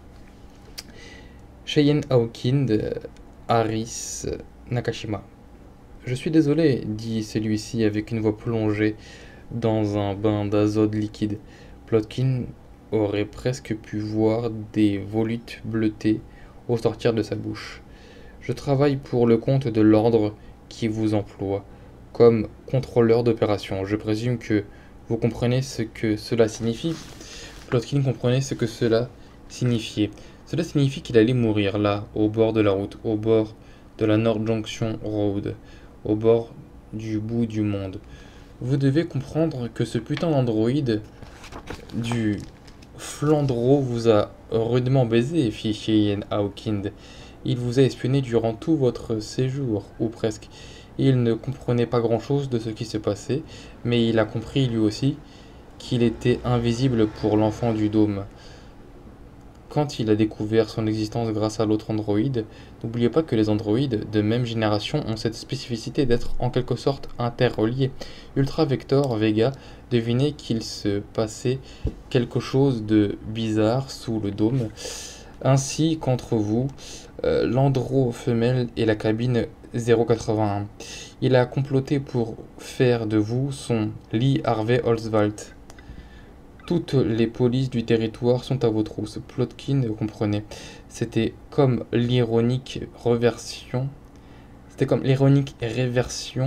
A: Cheyenne Hawkind, Harris Nakashima. Je suis désolé, dit celui-ci avec une voix plongée dans un bain d'azote liquide. Plotkin aurait presque pu voir des volutes bleutées au sortir de sa bouche. Je travaille pour le compte de l'ordre qui vous emploie, comme contrôleur d'opération. Je présume que vous comprenez ce que cela signifie. Plotkin comprenait ce que cela signifiait. Cela signifie qu'il allait mourir là, au bord de la route, au bord de la North Junction Road, au bord du bout du monde. Vous devez comprendre que ce putain d'androïde du Flandreau vous a rudement baisé, fit Cheyenne Hawkind. Il vous a espionné durant tout votre séjour, ou presque. Il ne comprenait pas grand-chose de ce qui se passait, mais il a compris lui aussi qu'il était invisible pour l'enfant du dôme. Quand il a découvert son existence grâce à l'autre androïde, n'oubliez pas que les androïdes de même génération ont cette spécificité d'être en quelque sorte interreliés. Ultra Vector Vega devinait qu'il se passait quelque chose de bizarre sous le dôme, ainsi qu'entre vous, l'andro femelle et la cabine 081. Il a comploté pour faire de vous son Lee Harvey Oswald. Toutes les polices du territoire sont à vos trousses. Plotkin comprenait. C'était comme l'ironique réversion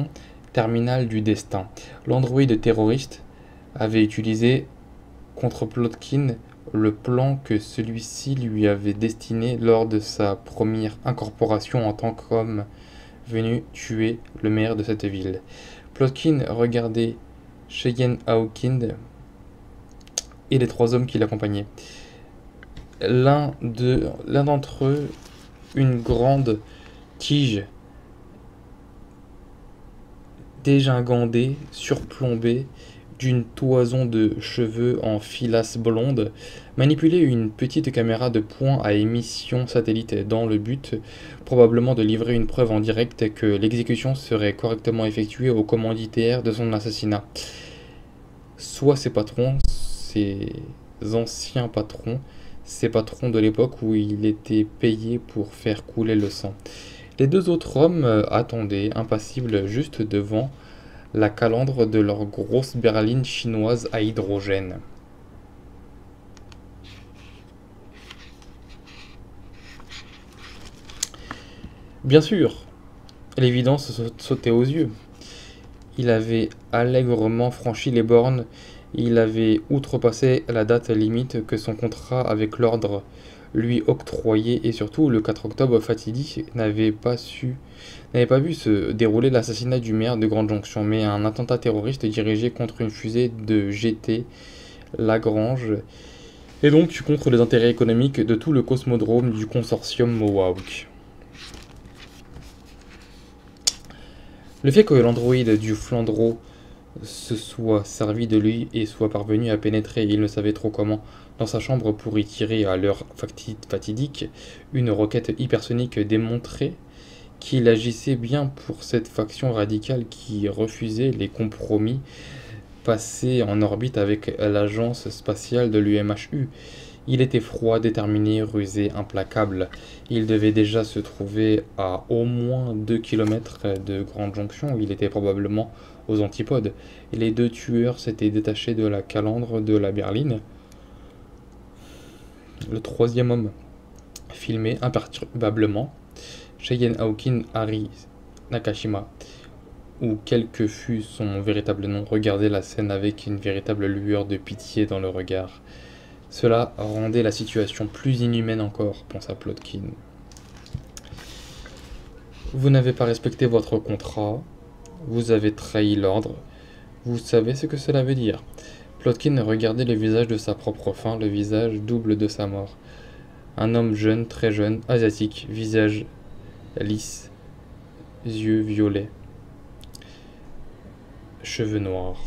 A: terminal du destin. L'androïde terroriste avait utilisé contre Plotkin le plan que celui-ci lui avait destiné lors de sa première incorporation en tant qu'homme venu tuer le maire de cette ville. Plotkin regardait Cheyenne Hawkins et les trois hommes qui l'accompagnaient. L'un d'entre eux, une grande tige dégingandée, surplombée d'une toison de cheveux en filasse blonde, manipulait une petite caméra de point à émission satellite dans le but probablement de livrer une preuve en direct que l'exécution serait correctement effectuée au commanditaire de son assassinat. Soit ses patrons, ses anciens patrons, ses patrons de l'époque où il était payé pour faire couler le sang. Les deux autres hommes attendaient, impassibles, juste devant la calandre de leur grosse berline chinoise à hydrogène. Bien sûr, l'évidence sautait aux yeux. Il avait allègrement franchi les bornes, il avait outrepassé la date limite que son contrat avec l'ordre lui octroyait et surtout le 4 octobre fatidique n'avait pas vu se dérouler l'assassinat du maire de Grande Jonction, mais un attentat terroriste dirigé contre une fusée de GT Lagrange et donc contre les intérêts économiques de tout le cosmodrome du consortium Mohawk. Le fait que l'androïde du Flandreau se soit servi de lui et soit parvenu à pénétrer, il ne savait trop comment, dans sa chambre pour y tirer à l'heure fatidique une roquette hypersonique démontrait qu'il agissait bien pour cette faction radicale qui refusait les compromis passés en orbite avec l'agence spatiale de l'UMHU. Il était froid, déterminé, rusé, implacable. Il devait déjà se trouver à au moins 2 kilomètres de Grande Jonction. Il était probablement aux antipodes. Et les deux tueurs s'étaient détachés de la calandre de la berline. Le troisième homme filmait imperturbablement Cheyenne Hawkins Harry Nakashima, ou quel que fût son véritable nom, regardait la scène avec une véritable lueur de pitié dans le regard. Cela rendait la situation plus inhumaine encore, pensa Plotkin. Vous n'avez pas respecté votre contrat, vous avez trahi l'ordre, vous savez ce que cela veut dire. Plotkin regardait le visage de sa propre fin, le visage double de sa mort. Un homme jeune, très jeune, asiatique, visage lisse, yeux violets, cheveux noirs,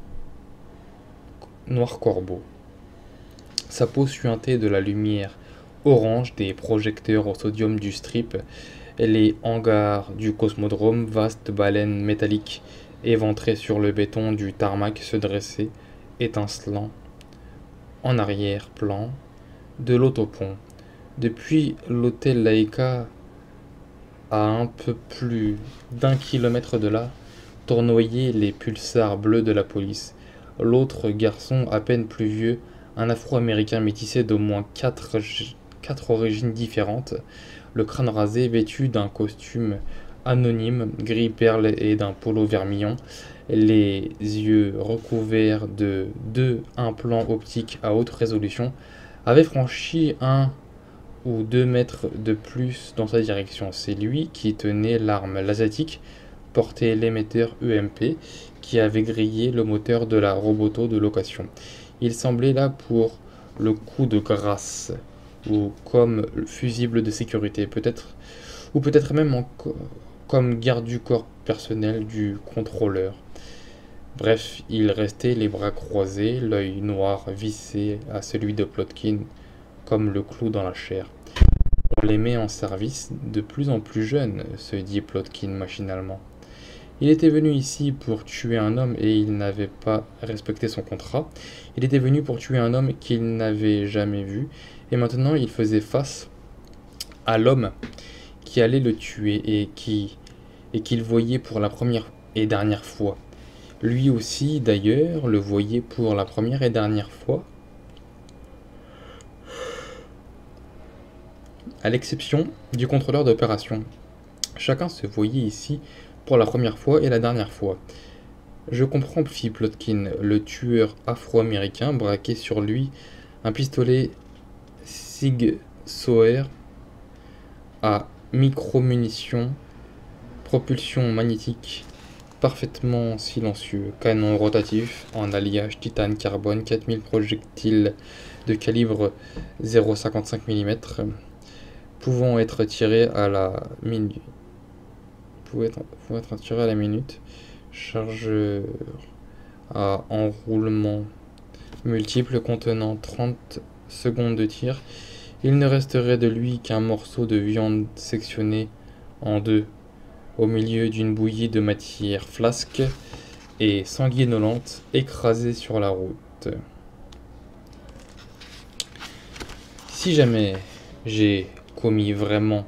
A: noir corbeau. Sa peau suintait de la lumière orange des projecteurs au sodium du strip, et les hangars du cosmodrome, vastes baleines métalliques éventrées sur le béton du tarmac, se dressaient, étincelants, en arrière-plan de l'autopont. Depuis l'hôtel Laika, à un peu plus d'1 kilomètre de là, tournoyaient les pulsars bleus de la police. L'autre garçon, à peine plus vieux, un afro-américain métissé d'au moins quatre origines différentes, le crâne rasé, vêtu d'un costume anonyme, gris perle et d'un polo vermillon, les yeux recouverts de deux implants optiques à haute résolution, avait franchi 1 ou 2 mètres de plus dans sa direction. C'est lui qui tenait l'arme. L'asiatique portait l'émetteur EMP qui avait grillé le moteur de la roboto de location. Il semblait là pour le coup de grâce, ou comme fusible de sécurité, ou peut-être même comme garde du corps personnel du contrôleur. Bref, il restait les bras croisés, l'œil noir vissé à celui de Plotkin, comme le clou dans la chair. On les met en service de plus en plus jeune, se dit Plotkin machinalement. Il était venu ici pour tuer un homme et il n'avait pas respecté son contrat. Il était venu pour tuer un homme qu'il n'avait jamais vu et maintenant il faisait face à l'homme qui allait le tuer et qu'il voyait pour la première et dernière fois. Lui aussi, d'ailleurs, le voyait pour la première et dernière fois, à l'exception du contrôleur d'opération. Chacun se voyait ici pour la première fois et la dernière fois. Je comprends, fit Plotkin. Le tueur afro-américain braquait sur lui un pistolet Sig Sauer à micro-munitions, propulsion magnétique, parfaitement silencieux, canon rotatif en alliage titane-carbone, 4000 projectiles de calibre 0,55 mm, pouvant être tirés à la minute. Chargeur à enroulement multiple contenant 30 secondes de tir. Il ne resterait de lui qu'un morceau de viande sectionné en deux, au milieu d'une bouillie de matière flasque et sanguinolente écrasée sur la route. Si jamais j'ai commis vraiment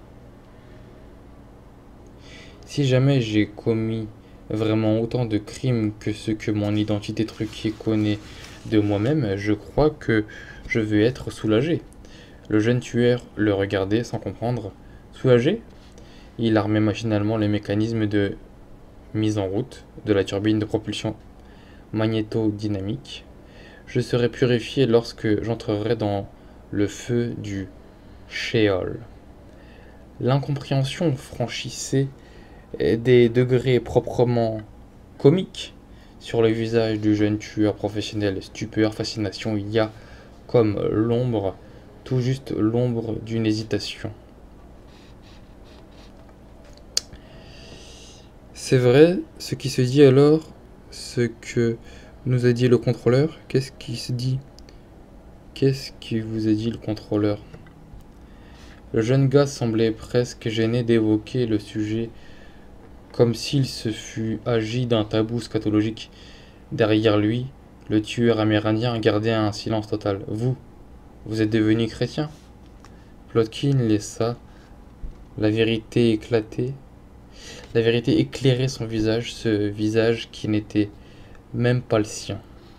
A: autant de crimes que ce que mon identité truquée connaît de moi-même, je crois que je vais être soulagé. Le jeune tueur le regardait sans comprendre. Soulagé? Il armait machinalement les mécanismes de mise en route de la turbine de propulsion magnétodynamique. Je serai purifié lorsque j'entrerai dans le feu du Sheol. L'incompréhension franchissait des degrés proprement comiques sur le visage du jeune tueur professionnel. Stupeur, fascination, il y a comme l'ombre, tout juste l'ombre d'une hésitation. C'est vrai ce qui se dit alors, ce que nous a dit le contrôleur? Qu'est-ce qui se dit? Qu'est-ce qui vous a dit le contrôleur? Le jeune gars semblait presque gêné d'évoquer le sujet, comme s'il se fût agi d'un tabou scatologique. Derrière lui, le tueur amérindien gardait un silence total. Vous êtes devenu chrétien? Plotkin laissa la vérité éclairer son visage, ce visage qui n'était même pas le sien.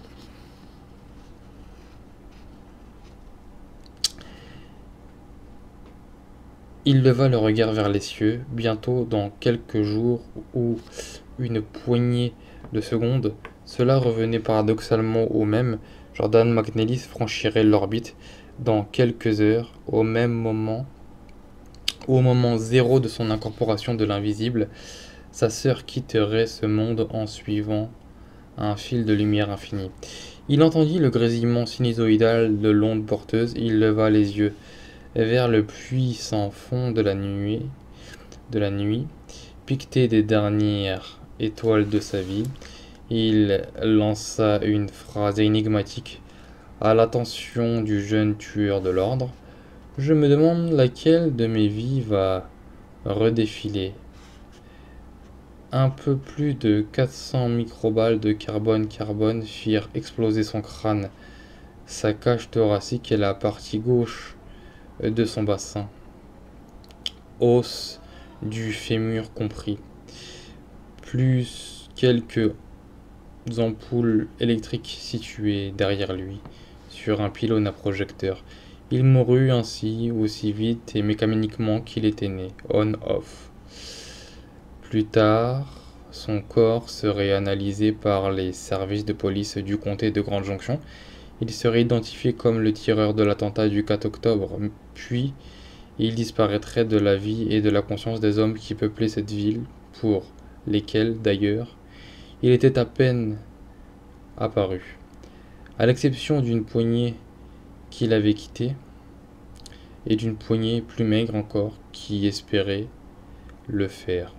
A: Il leva le regard vers les cieux. Bientôt, dans quelques jours ou une poignée de secondes, cela revenait paradoxalement au même. Jordan McNeill franchirait l'orbite dans quelques heures, au moment zéro de son incorporation de l'invisible. Sa sœur quitterait ce monde en suivant un fil de lumière infini. Il entendit le grésillement sinusoïdal de l'onde porteuse. Il leva les yeux vers le puits sans fond de la nuit, piqueté des dernières étoiles de sa vie. Il lança une phrase énigmatique à l'attention du jeune tueur de l'ordre. Je me demande laquelle de mes vies va redéfiler. Un peu plus de 400 microballes de carbone firent exploser son crâne, sa cage thoracique et la partie gauche de son bassin, os du fémur compris, plus quelques ampoules électriques situées derrière lui, sur un pylône à projecteur. Il mourut ainsi, aussi vite et mécaniquement qu'il était né, on-off. Plus tard, son corps serait analysé par les services de police du comté de Grande Jonction. Il serait identifié comme le tireur de l'attentat du 4 octobre, puis il disparaîtrait de la vie et de la conscience des hommes qui peuplaient cette ville, pour lesquels, d'ailleurs, il était à peine apparu, à l'exception d'une poignée qu'il avait quittée, et d'une poignée plus maigre encore qui espérait le faire.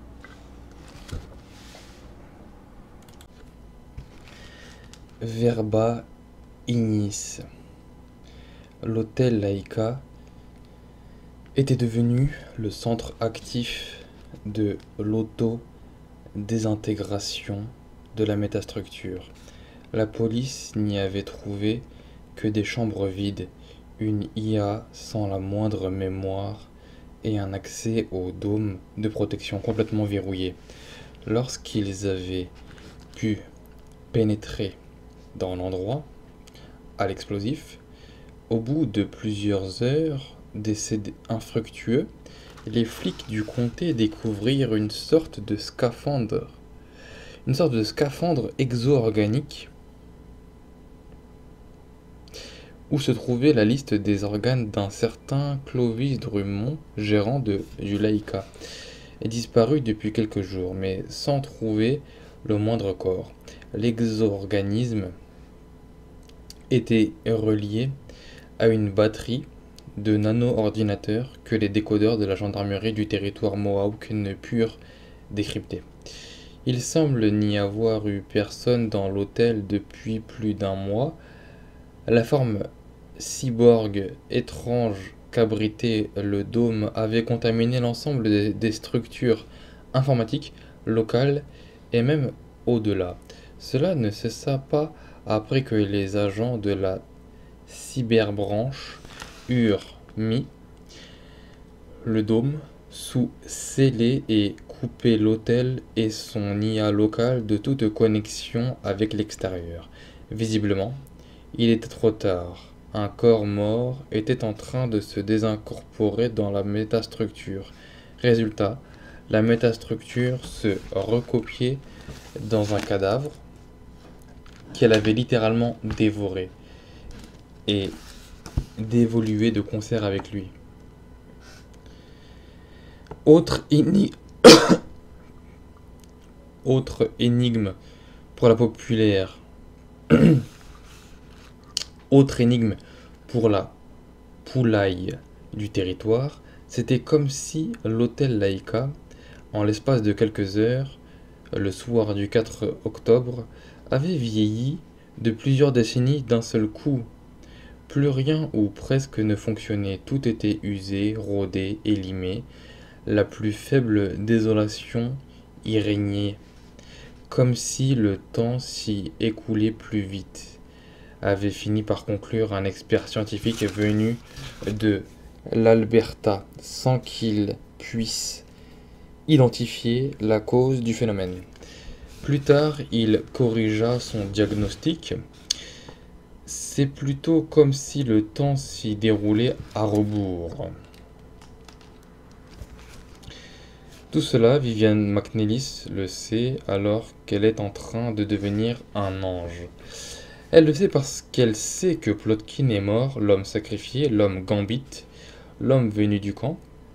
A: Verba ignis. L'hôtel Laïka était devenu le centre actif de l'auto-désintégration de la métastructure. La police n'y avait trouvé que des chambres vides, une IA sans la moindre mémoire et un accès au dôme de protection complètement verrouillé. Lorsqu'ils avaient pu pénétrer dans l'endroit, à l'explosif, au bout de plusieurs heures d'essais infructueux, les flics du comté découvrirent une sorte de scaphandre exo-organique où se trouvait la liste des organes d'un certain Clovis Drummond, gérant du Laïka, est disparu depuis quelques jours, mais sans trouver le moindre corps. L'exo-organisme était relié à une batterie de nano-ordinateurs que les décodeurs de la gendarmerie du territoire Mohawk ne purent décrypter. Il semble n'y avoir eu personne dans l'hôtel depuis plus d'un mois. La forme cyborg étrange qu'abritait le dôme avait contaminé l'ensemble des structures informatiques locales et même au-delà. Cela ne cessa pas après que les agents de la cyberbranche eurent mis le dôme sous scellé et coupé l'hôtel et son IA local de toute connexion avec l'extérieur. Visiblement, il était trop tard. Un corps mort était en train de se désincorporer dans la métastructure. Résultat, la métastructure se recopiait dans un cadavre qu'elle avait littéralement dévoré et d'évoluer de concert avec lui. Autre énigme pour la populaire. Autre énigme pour la poulaille du territoire, c'était comme si l'hôtel Laïka, en l'espace de quelques heures, le soir du 4 octobre, avait vieilli de plusieurs décennies d'un seul coup. Plus rien ou presque ne fonctionnait, tout était usé, rodé, élimé. La plus faible désolation y régnait, comme si le temps s'y écoulait plus vite, avait fini par conclure un expert scientifique venu de l'Alberta sans qu'il puisse identifier la cause du phénomène. Plus tard, il corrigea son diagnostic. C'est plutôt comme si le temps s'y déroulait à rebours. Tout cela, Vivian McNeilis le sait alors qu'elle est en train de devenir un ange. Elle le sait parce qu'elle sait que Plotkin est mort, l'homme sacrifié, l'homme Gambit, l'homme venu du camp,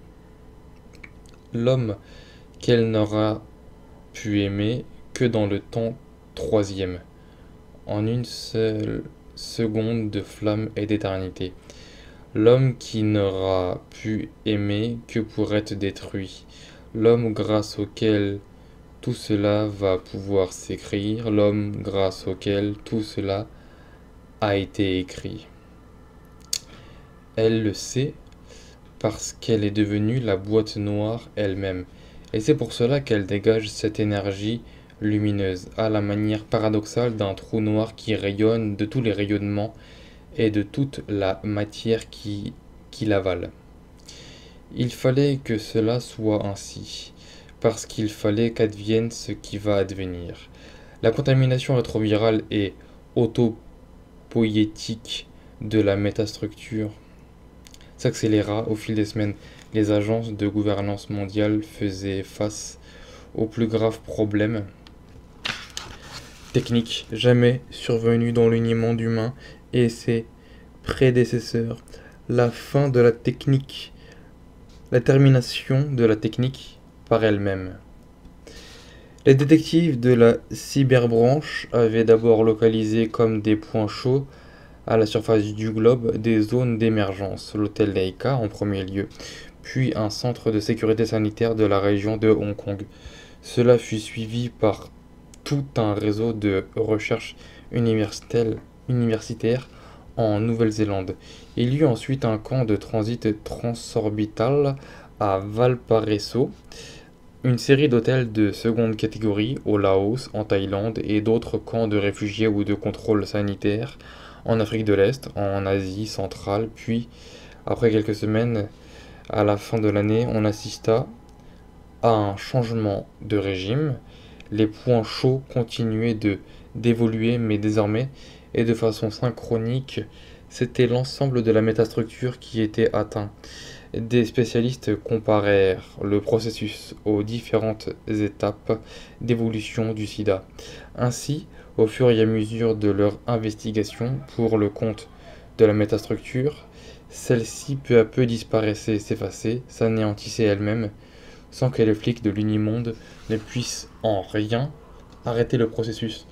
A: l'homme qu'elle n'aura pu aimer que dans le temps troisième, en une seule seconde de flamme et d'éternité. L'homme qui n'aura pu aimer que pour être détruit. L'homme grâce auquel tout cela va pouvoir s'écrire. L'homme grâce auquel tout cela a été écrit. Elle le sait parce qu'elle est devenue la boîte noire elle-même. Et c'est pour cela qu'elle dégage cette énergie lumineuse, à la manière paradoxale d'un trou noir qui rayonne de tous les rayonnements et de toute la matière qui l'avale. Il fallait que cela soit ainsi, parce qu'il fallait qu'advienne ce qui va advenir. La contamination rétrovirale et autopoïétique de la métastructure s'accéléra au fil des semaines. Les agences de gouvernance mondiale faisaient face aux plus graves problèmes techniques jamais survenus dans l'univers humain et ses prédécesseurs. La fin de la technique, la termination de la technique par elle-même. Les détectives de la cyberbranche avaient d'abord localisé comme des points chauds à la surface du globe des zones d'émergence, l'hôtel Laïka en premier lieu, puis un centre de sécurité sanitaire de la région de Hong Kong. Cela fut suivi par tout un réseau de recherche universitaire en Nouvelle-Zélande. Il y eut ensuite un camp de transit transorbital à Valparaiso, une série d'hôtels de seconde catégorie au Laos, en Thaïlande et d'autres camps de réfugiés ou de contrôle sanitaire en Afrique de l'Est, en Asie centrale, puis, après quelques semaines, à la fin de l'année, on assista à un changement de régime. Les points chauds continuaient d'évoluer, mais désormais, et de façon synchronique, c'était l'ensemble de la métastructure qui était atteint. Des spécialistes comparèrent le processus aux différentes étapes d'évolution du sida. Ainsi, au fur et à mesure de leur investigation pour le compte de la métastructure, celle-ci peu à peu disparaissait, s'effaçait, s'anéantissait elle-même, sans que les flics de l'Unimonde ne puissent en rien arrêter le processus.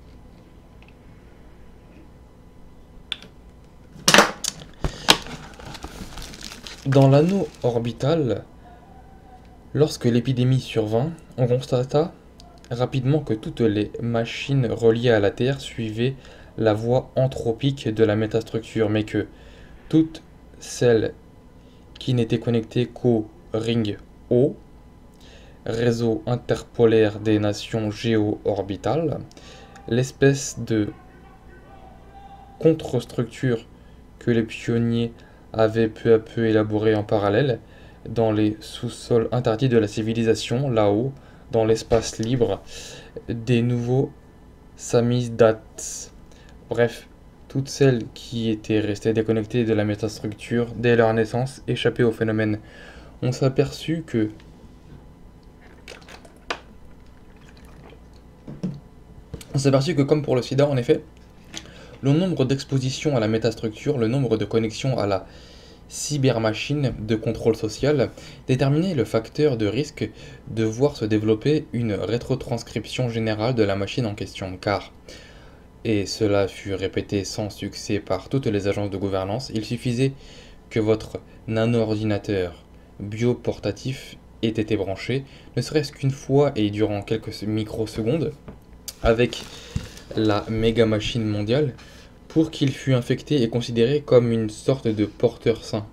A: Dans l'anneau orbital, lorsque l'épidémie survint, on constata rapidement que toutes les machines reliées à la Terre suivaient la voie anthropique de la métastructure, mais que toutes celles qui n'étaient connectées qu'au ring O, réseau interpolaire des nations géo-orbitales, l'espèce de contre-structure que les pionniers avaient peu à peu élaborée en parallèle, dans les sous-sols interdits de la civilisation, là-haut, dans l'espace libre, des nouveaux samizdatts. Bref, toutes celles qui étaient restées déconnectées de la métastructure dès leur naissance échappaient au phénomène. On s'aperçut que comme pour le sida, en effet, le nombre d'expositions à la métastructure, le nombre de connexions à la cybermachine de contrôle social déterminait le facteur de risque de voir se développer une rétrotranscription générale de la machine en question, car, et cela fut répété sans succès par toutes les agences de gouvernance, il suffisait que votre nano-ordinateur bioportatif ait été branché, ne serait-ce qu'une fois et durant quelques microsecondes, avec la méga-machine mondiale, pour qu'il fût infecté et considéré comme une sorte de porteur sain.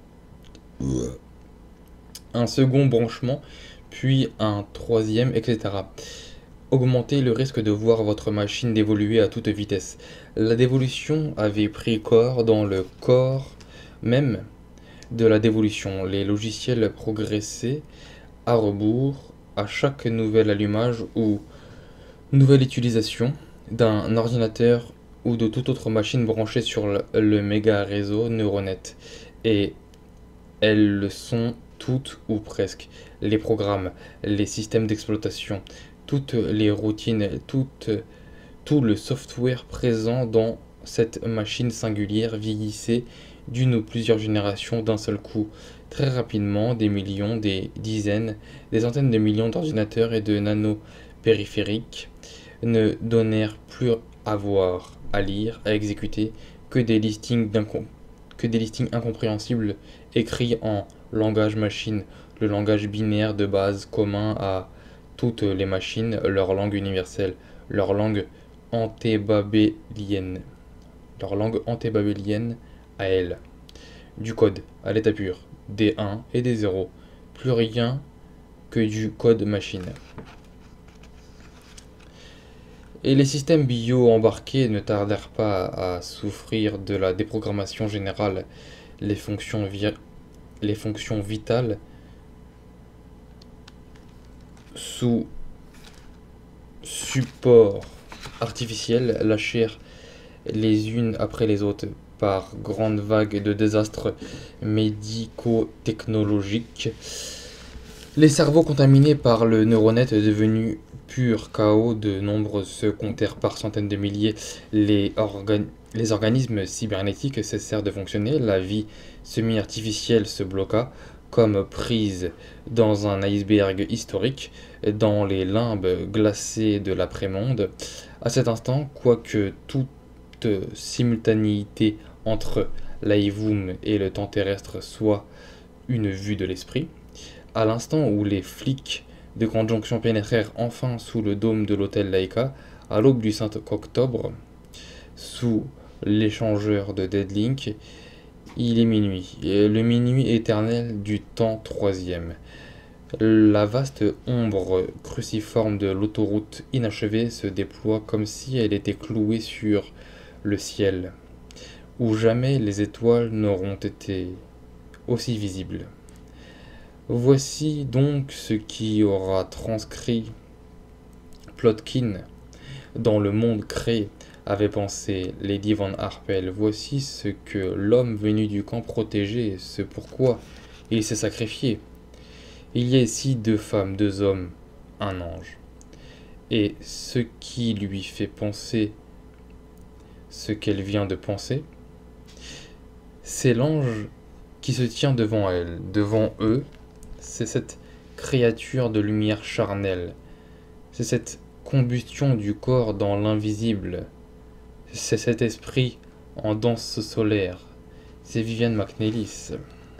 A: Un second branchement, puis un troisième, etc. Augmenter le risque de voir votre machine d'évoluer à toute vitesse. La dévolution avait pris corps dans le corps même de la dévolution. Les logiciels progressaient à rebours à chaque nouvel allumage ou nouvelle utilisation d'un ordinateur ou de toute autre machine branchée sur le méga réseau Neuronet. Et elles le sont toutes ou presque. Les programmes, les systèmes d'exploitation, toutes les routines, tout le software présent dans cette machine singulière vieillissait d'une ou plusieurs générations d'un seul coup. Très rapidement, des millions, des dizaines, des centaines de millions d'ordinateurs et de nano-périphériques ne donnèrent plus à voir, à lire, à exécuter que des listings incompréhensibles écrits en langage machine, le langage binaire de base commun à toutes les machines, leur langue universelle, leur langue antébabélienne, à elle. Du code à l'état pur, des 1 et des 0, plus rien que du code machine. Et les systèmes bio embarqués ne tardèrent pas à souffrir de la déprogrammation générale. Les fonctions vitales sous support artificiel lâchèrent les unes après les autres par grandes vagues de désastres médico-technologiques. Les cerveaux contaminés par le neuronet devenus pur chaos, de nombreux se comptèrent par centaines de milliers. Les organismes cybernétiques cessèrent de fonctionner, la vie semi-artificielle se bloqua, comme prise dans un iceberg historique, dans les limbes glacées de l'après-monde. À cet instant, quoique toute simultanéité entre l'Aïvoum et le temps terrestre soit une vue de l'esprit, à l'instant où les flics de grande jonction pénétrèrent enfin sous le dôme de l'hôtel Laïka, à l'aube du 5 octobre, sous l'échangeur de Deadlink, il est minuit, le minuit éternel du temps troisième. La vaste ombre cruciforme de l'autoroute inachevée se déploie comme si elle était clouée sur le ciel, où jamais les étoiles n'auront été aussi visibles. Voici donc ce qui aura transcrit Plotkin dans le monde créé, avait pensé Lady Van Harpel. Voici ce que l'homme venu du camp protégé, ce pourquoi et il s'est sacrifié. Il y a ici deux femmes, deux hommes, un ange. Et ce qui lui fait penser ce qu'elle vient de penser, c'est l'ange qui se tient devant elle, devant eux. C'est cette créature de lumière charnelle. C'est cette combustion du corps dans l'invisible. C'est cet esprit en danse solaire. C'est Vivian McNeilis.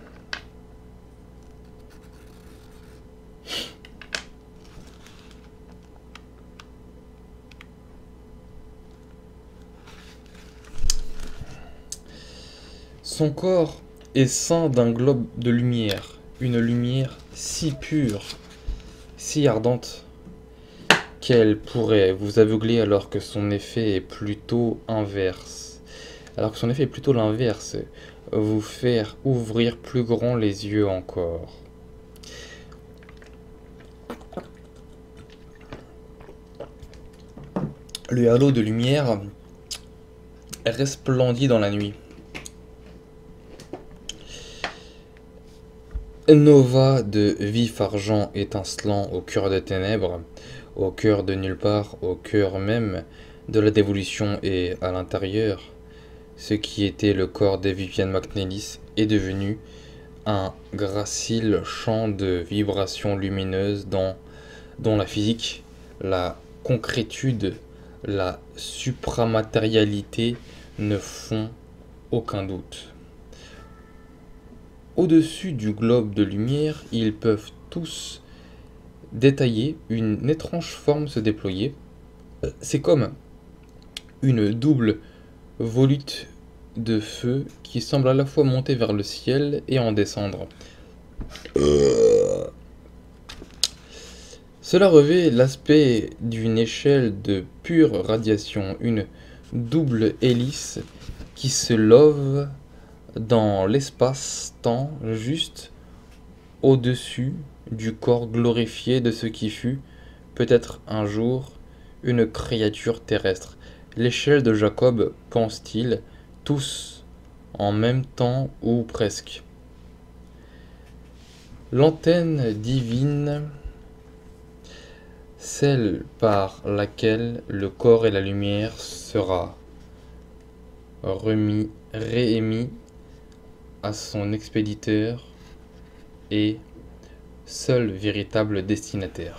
A: Son corps est ceint d'un globe de lumière, une lumière si pure, si ardente, qu'elle pourrait vous aveugler alors que son effet est plutôt inverse. Alors que son effet est plutôt l'inverse, vous faire ouvrir plus grand les yeux encore. Le halo de lumière resplendit dans la nuit. Nova de vif argent étincelant au cœur des ténèbres, au cœur de nulle part, au cœur même de la dévolution et à l'intérieur. Ce qui était le corps de Vivian McNeilis est devenu un gracile champ de vibrations lumineuses dont la physique, la concrétude, la supramatérialité ne font aucun doute. Au-dessus du globe de lumière, ils peuvent tous détailler une étrange forme se déployer. C'est comme une double volute de feu qui semble à la fois monter vers le ciel et en descendre. Cela revêt l'aspect d'une échelle de pure radiation, une double hélice qui se love dans l'espace-temps juste au-dessus du corps glorifié de ce qui fut, peut-être un jour, une créature terrestre. L'échelle de Jacob, pense-t-il, tous en même temps ou presque. L'antenne divine, celle par laquelle le corps et la lumière sera réémis à son expéditeur et seul véritable destinataire.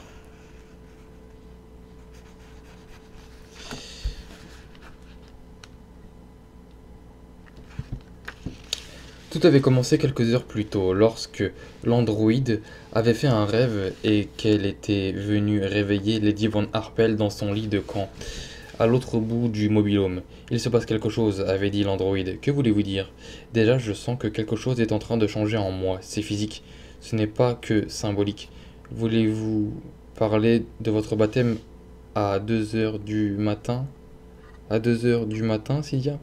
A: Tout avait commencé quelques heures plus tôt, lorsque l'androïde avait fait un rêve et qu'elle était venue réveiller Lady Von Harpel dans son lit de camp, à l'autre bout du mobil-home. Il se passe quelque chose, avait dit l'androïde. Que voulez-vous dire? Déjà, je sens que quelque chose est en train de changer en moi. C'est physique. Ce n'est pas que symbolique. Voulez-vous parler de votre baptême à 2 heures du matin? À 2 heures du matin, Sylvia?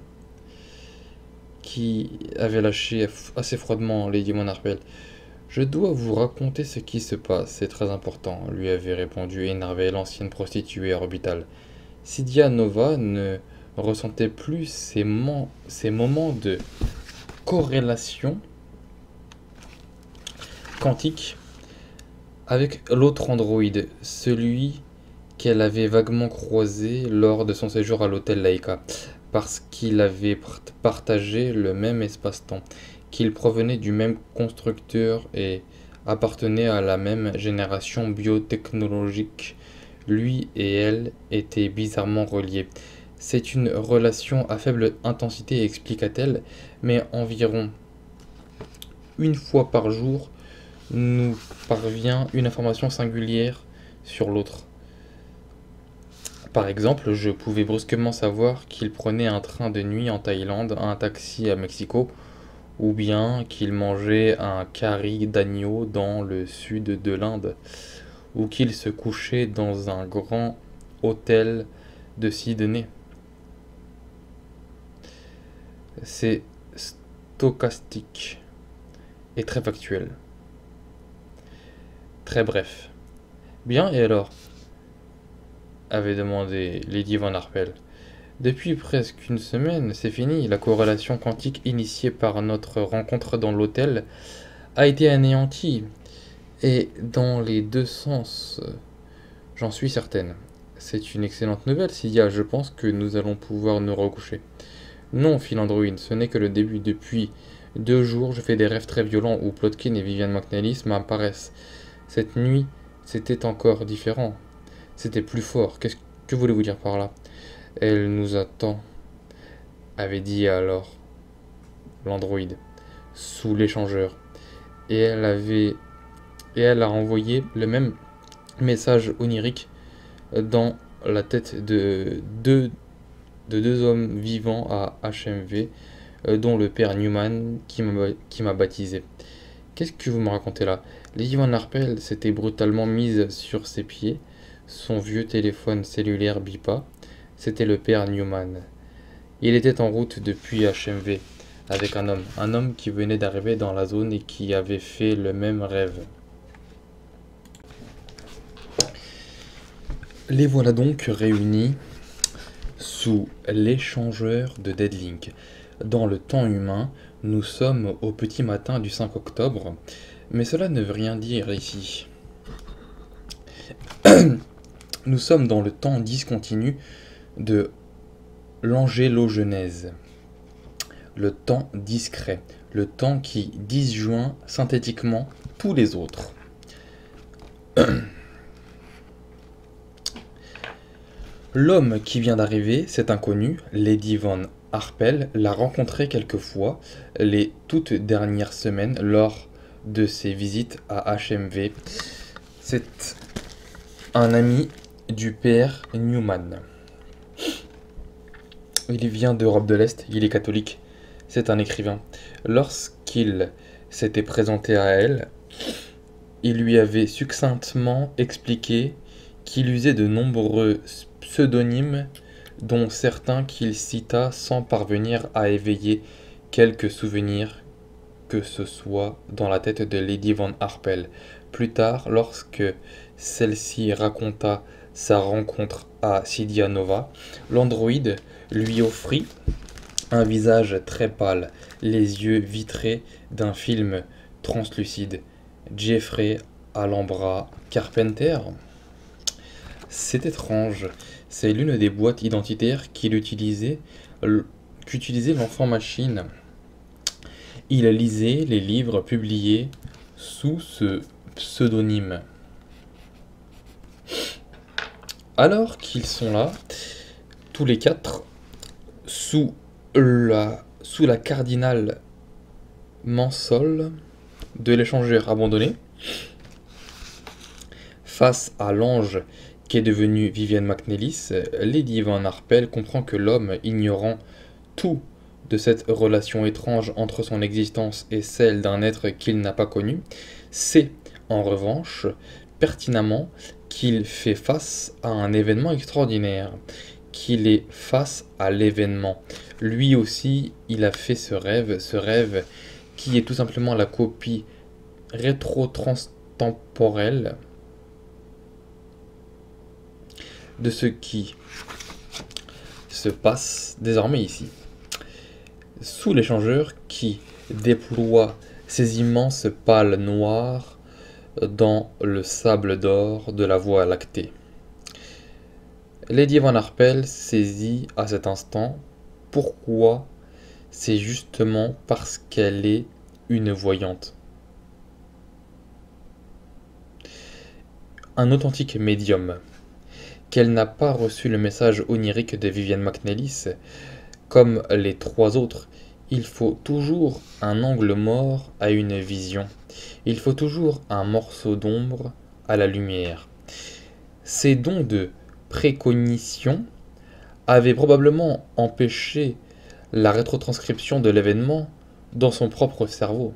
A: Qui avait lâché assez froidement Lady Von Harpel. Je dois vous raconter ce qui se passe, c'est très important, lui avait répondu énervée l'ancienne prostituée orbitale. Sidia Nova ne ressentait plus ces moments de corrélation quantique avec l'autre androïde, celui qu'elle avait vaguement croisé lors de son séjour à l'hôtel Laika, parce qu'il avait partagé le même espace-temps, qu'il provenait du même constructeur et appartenait à la même génération biotechnologique. Lui et elle étaient bizarrement reliés. C'est une relation à faible intensité, expliqua-t-elle, mais environ une fois par jour nous parvient une information singulière sur l'autre. Par exemple, je pouvais brusquement savoir qu'il prenait un train de nuit en Thaïlande, un taxi à Mexico, ou bien qu'il mangeait un curry d'agneau dans le sud de l'Inde, ou qu'il se couchait dans un grand hôtel de Sydney. C'est stochastique et très factuel. Très bref. Bien, et alors? Avait demandé Lady Von Harpel. Depuis presque une semaine, c'est fini. La corrélation quantique initiée par notre rencontre dans l'hôtel a été anéanti, et dans les deux sens, j'en suis certaine. C'est une excellente nouvelle, Cydia, je pense que nous allons pouvoir nous recoucher. Non, fit l'androïde, ce n'est que le début. Depuis 2 jours, je fais des rêves très violents où Plotkin et Vivian McNellis m'apparaissent. Cette nuit, c'était encore différent. C'était plus fort. Que voulez-vous dire par là? Elle nous attend, avait dit alors l'androïde, sous l'échangeur. Et elle a envoyé le même message onirique dans la tête de deux hommes vivants à HMV, dont le père Newman qui m'a baptisé. Qu'est-ce que vous me racontez là? Lady Van Arpel s'était brutalement mise sur ses pieds. Son vieux téléphone cellulaire bipa. C'était le père Newman. Il était en route depuis HMV avec un homme qui venait d'arriver dans la zone et qui avait fait le même rêve. Les voilà donc réunis sous l'échangeur de Deadlink. Dans le temps humain, nous sommes au petit matin du 5 octobre, mais cela ne veut rien dire ici. Nous sommes dans le temps discontinu de l'angélogenèse, le temps discret, le temps qui disjoint synthétiquement tous les autres. L'homme qui vient d'arriver, cet inconnu, Lady Van Arpel, l'a rencontré quelquefois les toutes dernières semaines lors de ses visites à HMV. C'est un ami du père Newman. Il vient d'Europe de l'Est, il est catholique, c'est un écrivain. Lorsqu'il s'était présenté à elle, il lui avait succinctement expliqué qu'il usait de nombreux pseudonymes, dont certains qu'il cita sans parvenir à éveiller quelques souvenirs que ce soit dans la tête de Lady Van Arpel. Plus tard, lorsque celle-ci raconta sa rencontre à Cydia Nova, l'androïde lui offrit un visage très pâle, les yeux vitrés d'un film translucide. Jeffrey Alhambra Carpenter? C'est étrange, c'est l'une des boîtes identitaires qu'utilisait l'enfant machine. Il lisait les livres publiés sous ce pseudonyme. Alors qu'ils sont là, tous les quatre, sous la cardinale Mansol de l'échangeur abandonné, face à l'ange qu'est devenu Vivian McNellis, Lady Van Arpel comprend que l'homme, ignorant tout de cette relation étrange entre son existence et celle d'un être qu'il n'a pas connu, sait, en revanche, pertinemment qu'il fait face à un événement extraordinaire, qu'il est face à l'événement. Lui aussi, il a fait ce rêve qui est tout simplement la copie rétro-transtemporelle de ce qui se passe désormais ici. Sous l'échangeur qui déploie ses immenses pales noires dans le sable d'or de la Voie lactée. Lady Van Arpel saisit à cet instant pourquoi c'est justement parce qu'elle est une voyante. Un authentique médium. Qu'elle n'a pas reçu le message onirique de Vivian McNellis, comme les trois autres, il faut toujours un angle mort à une vision. Il faut toujours un morceau d'ombre à la lumière. Ces dons de précognition avaient probablement empêché la rétrotranscription de l'événement dans son propre cerveau.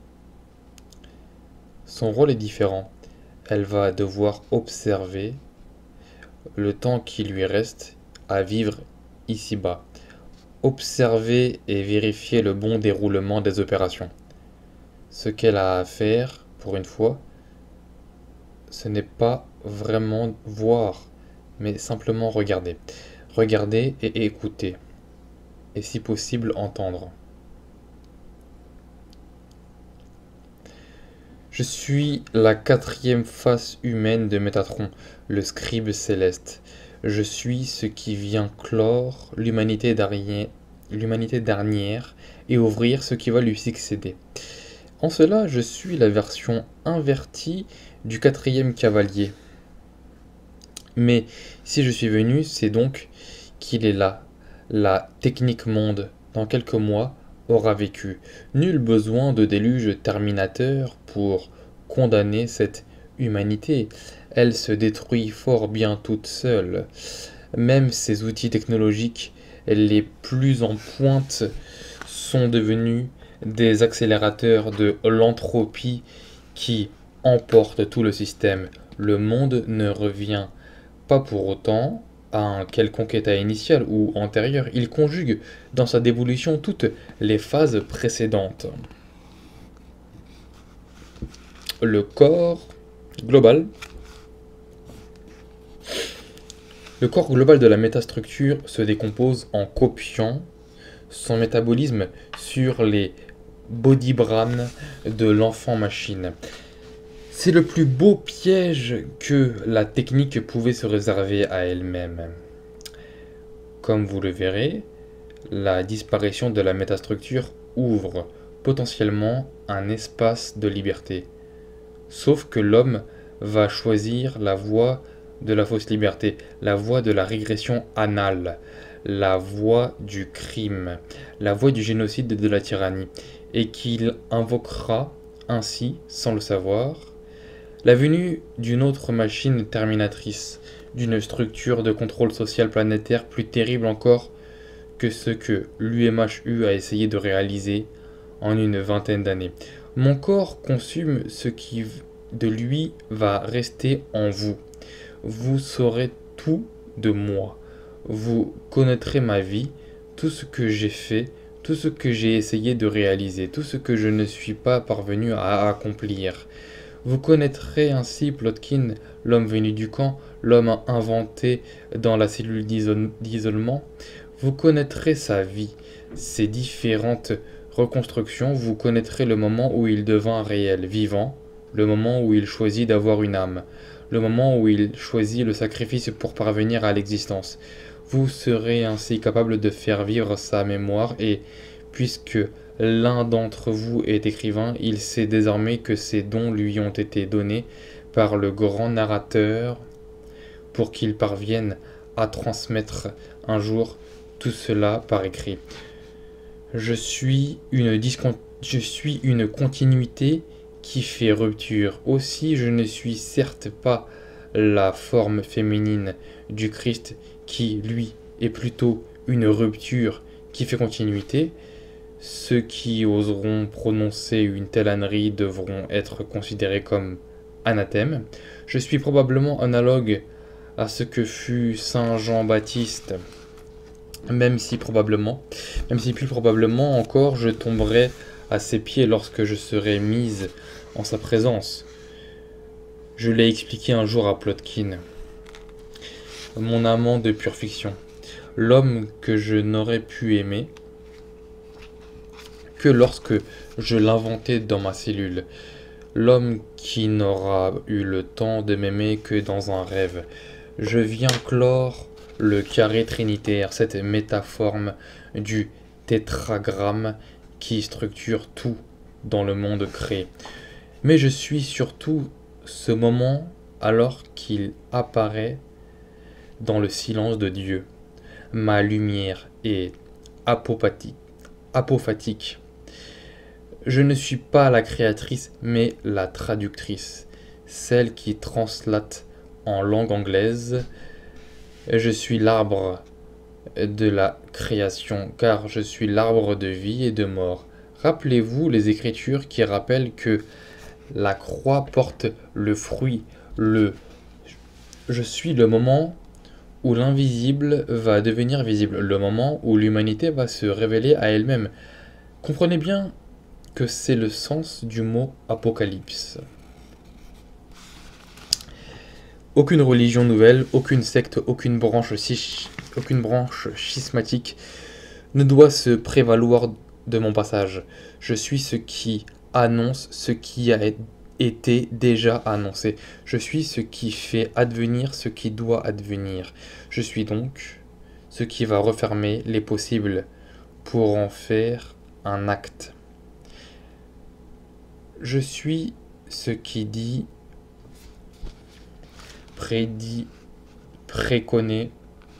A: Son rôle est différent. Elle va devoir observer le temps qui lui reste à vivre ici-bas. Observer et vérifier le bon déroulement des opérations. Ce qu'elle a à faire, pour une fois, ce n'est pas vraiment voir, mais simplement regarder. Regarder et écouter. Et si possible, entendre. Je suis la quatrième face humaine de Métatron, le scribe céleste. Je suis ce qui vient clore l'humanité dernière et ouvrir ce qui va lui succéder. En cela, je suis la version invertie du quatrième cavalier. Mais si je suis venu, c'est donc qu'il est là. La technique monde, dans quelques mois, aura vécu. Nul besoin de déluge terminateur pour condamner cette humanité. Elle se détruit fort bien toute seule. Même ces outils technologiques les plus en pointe sont devenus des accélérateurs de l'entropie qui emportent tout le système. Le monde ne revient pas pour autant à un quelconque état initial ou antérieur. Il conjugue dans sa dévolution toutes les phases précédentes. Le corps global. Le corps global de la métastructure se décompose en copiant son métabolisme sur les bodybranes de l'enfant machine. C'est le plus beau piège que la technique pouvait se réserver à elle-même. Comme vous le verrez, la disparition de la métastructure ouvre potentiellement un espace de liberté. Sauf que l'homme va choisir la voie de la fausse liberté, la voie de la régression anale, la voie du crime, la voie du génocide et de la tyrannie, et qu'il invoquera ainsi, sans le savoir, la venue d'une autre machine terminatrice, d'une structure de contrôle social planétaire plus terrible encore que ce que l'UMHU a essayé de réaliser en une vingtaine d'années. Mon corps consume ce qui de lui va rester en vous. Vous saurez tout de moi. Vous connaîtrez ma vie, tout ce que j'ai fait, tout ce que j'ai essayé de réaliser, tout ce que je ne suis pas parvenu à accomplir. Vous connaîtrez ainsi Plotkin, l'homme venu du camp, l'homme inventé dans la cellule d'isolement. Vous connaîtrez sa vie, ses différentes reconstructions. Vous connaîtrez le moment où il devint réel, vivant, le moment où il choisit d'avoir une âme, le moment où il choisit le sacrifice pour parvenir à l'existence. Vous serez ainsi capable de faire vivre sa mémoire et, puisque l'un d'entre vous est écrivain, il sait désormais que ces dons lui ont été donnés par le grand narrateur pour qu'il parvienne à transmettre un jour tout cela par écrit. Je suis une continuité qui fait rupture. Aussi, je ne suis certes pas la forme féminine du Christ qui, lui, est plutôt une rupture qui fait continuité. Ceux qui oseront prononcer une telle ânerie devront être considérés comme anathèmes. Je suis probablement analogue à ce que fut Saint Jean-Baptiste, même si plus probablement encore, je tomberai à ses pieds lorsque je serai mise en sa présence. Je l'ai expliqué un jour à Plotkin, mon amant de pure fiction, l'homme que je n'aurais pu aimer que lorsque je l'inventais dans ma cellule, l'homme qui n'aura eu le temps de m'aimer que dans un rêve. Je viens clore le carré trinitaire, cette métaforme du tétragramme qui structure tout dans le monde créé. Mais je suis surtout ce moment alors qu'il apparaît dans le silence de Dieu. Ma lumière est apophatique. Je ne suis pas la créatrice, mais la traductrice, celle qui translate en langue anglaise. Je suis l'arbre de la création, car je suis l'arbre de vie et de mort. Rappelez-vous les Écritures qui rappellent que la croix porte le fruit. Je suis le moment où l'invisible va devenir visible, le moment où l'humanité va se révéler à elle-même. Comprenez bien que c'est le sens du mot apocalypse. Aucune religion nouvelle, aucune secte, aucune branche schismatique ne doit se prévaloir de mon passage. Je suis ce qui annonce ce qui a été déjà annoncé. Je suis ce qui fait advenir ce qui doit advenir. Je suis donc ce qui va refermer les possibles pour en faire un acte. Je suis ce qui dit, prédit, préconnaît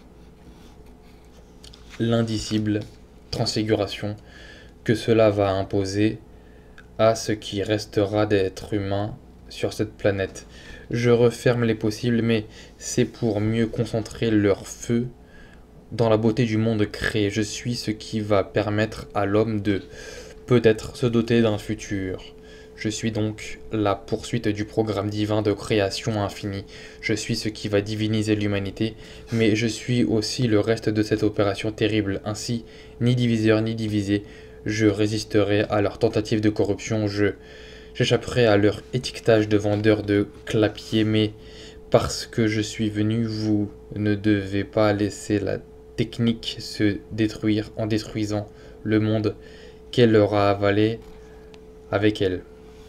A: l'indicible transfiguration que cela va imposer à ce qui restera d'être humain sur cette planète. Je referme les possibles, mais c'est pour mieux concentrer leur feu dans la beauté du monde créé. Je suis ce qui va permettre à l'homme de peut-être se doter d'un futur. Je suis donc la poursuite du programme divin de création infinie. Je suis ce qui va diviniser l'humanité, mais je suis aussi le reste de cette opération terrible. Ainsi, ni diviseur ni divisé, je résisterai à leur tentative de corruption, j'échapperai à leur étiquetage de vendeurs de clapiers, mais parce que je suis venu, vous ne devez pas laisser la technique se détruire en détruisant le monde qu'elle leur a avalé avec elle.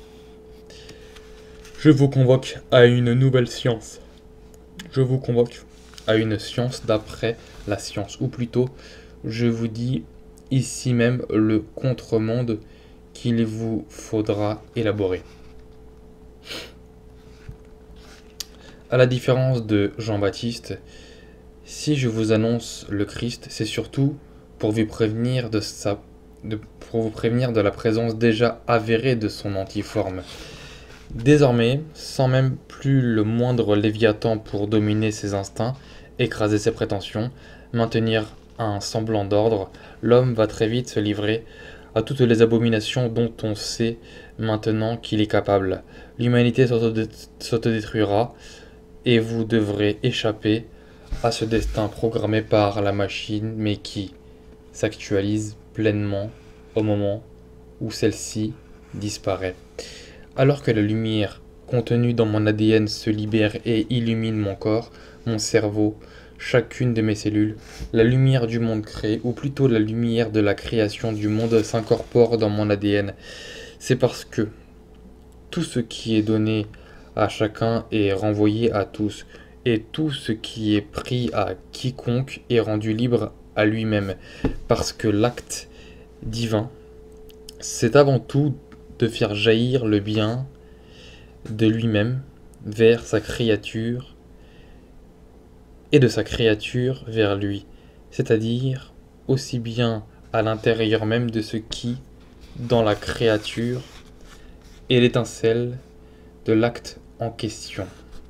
A: Je vous convoque à une nouvelle science. Je vous convoque à une science d'après la science, ou plutôt, je vous dis ici même le contre-monde qu'il vous faudra élaborer. À la différence de Jean-Baptiste, si je vous annonce le Christ, c'est surtout pour vous prévenir de la présence déjà avérée de son antiforme. Désormais, sans même plus le moindre léviathan pour dominer ses instincts, écraser ses prétentions, maintenir un semblant d'ordre, l'homme va très vite se livrer à toutes les abominations dont on sait maintenant qu'il est capable. L'humanité s'autodétruira et vous devrez échapper à ce destin programmé par la machine, mais qui s'actualise pleinement au moment où celle-ci disparaît. Alors que la lumière contenue dans mon ADN se libère et illumine mon corps, mon cerveau, chacune de mes cellules, la lumière du monde créé, ou plutôt la lumière de la création du monde s'incorpore dans mon ADN. C'est parce que tout ce qui est donné à chacun est renvoyé à tous, et tout ce qui est pris à quiconque est rendu libre à lui-même, parce que l'acte divin, c'est avant tout de faire jaillir le bien de lui-même vers sa créature et de sa créature vers lui, c'est-à-dire aussi bien à l'intérieur même de ce qui, dans la créature, est l'étincelle de l'acte en question.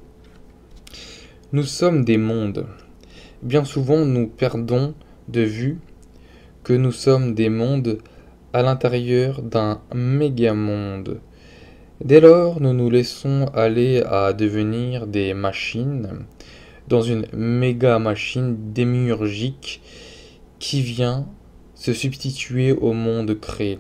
A: Nous sommes des mondes. Bien souvent, nous perdons de vue que nous sommes des mondes à l'intérieur d'un méga-monde. Dès lors, nous nous laissons aller à devenir des machines dans une méga-machine démiurgique qui vient se substituer au monde créé.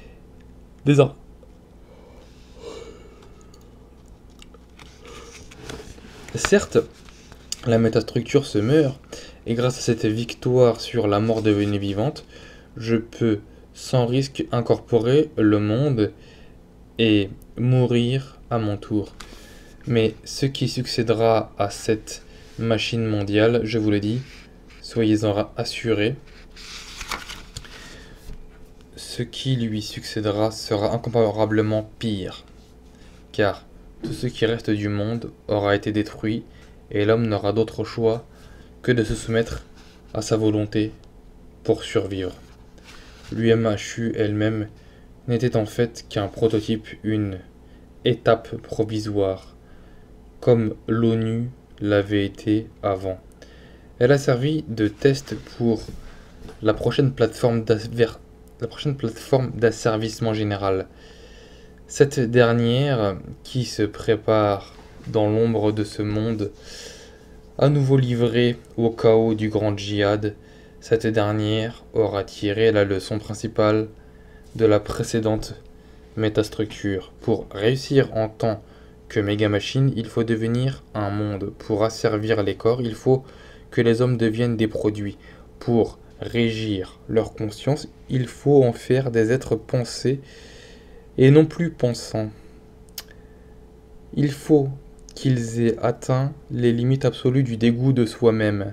A: Certes, la métastructure se meurt, et grâce à cette victoire sur la mort devenue vivante, je peux sans risque incorporer le monde et mourir à mon tour. Mais ce qui succédera à cette machine mondiale, je vous le dis, soyez-en assurés, ce qui lui succédera sera incomparablement pire, car tout ce qui reste du monde aura été détruit et l'homme n'aura d'autre choix que de se soumettre à sa volonté pour survivre. L'UMHU elle-même n'était en fait qu'un prototype, une étape provisoire, comme l'ONU l'avait été avant. Elle a servi de test pour la prochaine plateforme d'asservissement général. Cette dernière, qui se prépare dans l'ombre de ce monde, à nouveau livrée au chaos du grand djihad, cette dernière aura tiré la leçon principale de la précédente métastructure. Pour réussir en tant que méga-machine, il faut devenir un monde. Pour asservir les corps, il faut que les hommes deviennent des produits. Pour régir leur conscience, il faut en faire des êtres pensés et non plus pensants. Il faut qu'ils aient atteint les limites absolues du dégoût de soi-même.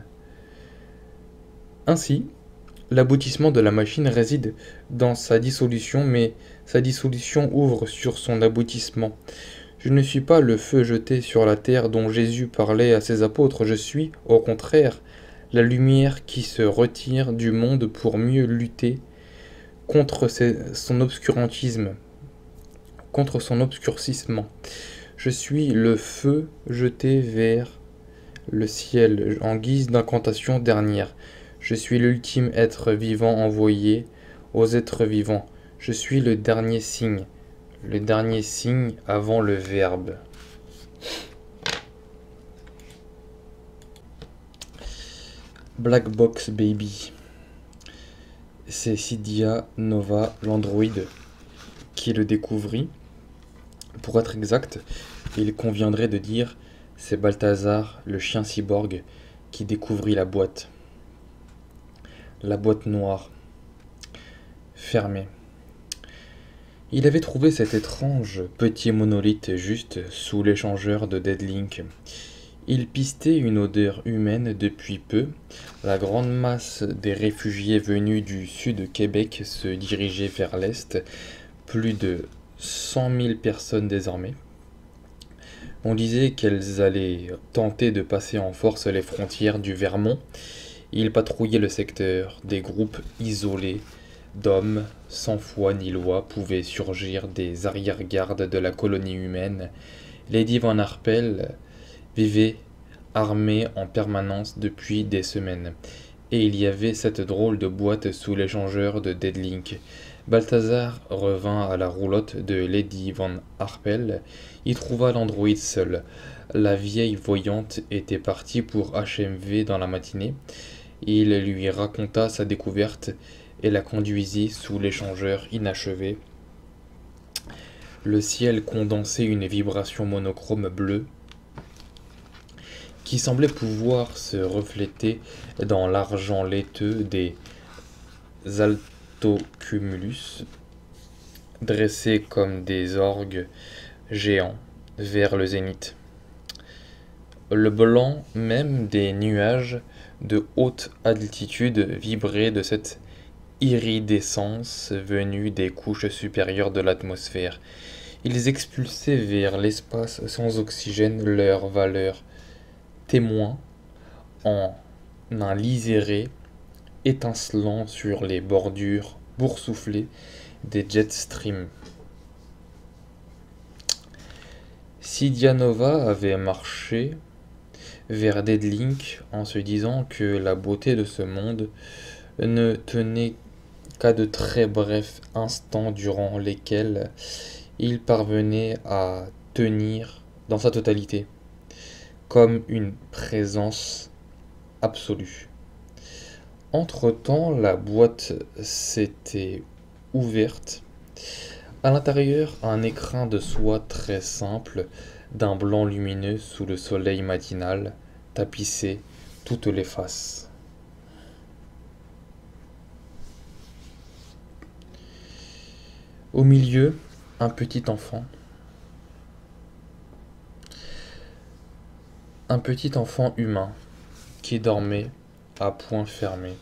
A: Ainsi, l'aboutissement de la machine réside dans sa dissolution, mais sa dissolution ouvre sur son aboutissement. Je ne suis pas le feu jeté sur la terre dont Jésus parlait à ses apôtres, je suis, au contraire, la lumière qui se retire du monde pour mieux lutter contre son obscurantisme, contre son obscurcissement. Je suis le feu jeté vers le ciel en guise d'incantation dernière. Je suis l'ultime être vivant envoyé aux êtres vivants. Je suis le dernier signe avant le Verbe. Black Box Baby. C'est Cydia Nova, l'androïde, qui le découvrit. Pour être exact, il conviendrait de dire c'est Balthazar, le chien cyborg, qui découvrit la boîte. La boîte noire, fermée. Il avait trouvé cet étrange petit monolithe juste sous l'échangeur de Deadlink. Il pistait une odeur humaine depuis peu. La grande masse des réfugiés venus du sud Québec se dirigeait vers l'est. Plus de 100 000 personnes désormais. On disait qu'elles allaient tenter de passer en force les frontières du Vermont. Ils patrouillaient le secteur. Des groupes isolés d'hommes sans foi ni loi pouvaient surgir des arrière-gardes de la colonie humaine. Lady Van Arpels vivait armée en permanence depuis des semaines. Et il y avait cette drôle de boîte sous l'échangeur de Deadlink. Balthazar revint à la roulotte de Lady Van Arpels. Il trouva l'androïde seul. La vieille voyante était partie pour HMV dans la matinée. Il lui raconta sa découverte et la conduisit sous l'échangeur inachevé. Le ciel condensait une vibration monochrome bleue qui semblait pouvoir se refléter dans l'argent laiteux des altocumulus, dressés comme des orgues géants vers le zénith. Le blanc même des nuages de haute altitude vibrait de cette iridescence venue des couches supérieures de l'atmosphère. Ils expulsaient vers l'espace sans oxygène leur valeur, témoins en un liseré étincelant sur les bordures boursouflées des jet streams. Cydia Nova avait marché vers Deadlink en se disant que la beauté de ce monde ne tenait qu'à de très brefs instants durant lesquels il parvenait à tenir dans sa totalité, comme une présence absolue. Entre-temps, la boîte s'était ouverte. À l'intérieur, un écrin de soie très simple, d'un blanc lumineux sous le soleil matinal, tapissait toutes les faces. Au milieu, un petit enfant. Un petit enfant humain qui dormait à poings fermés.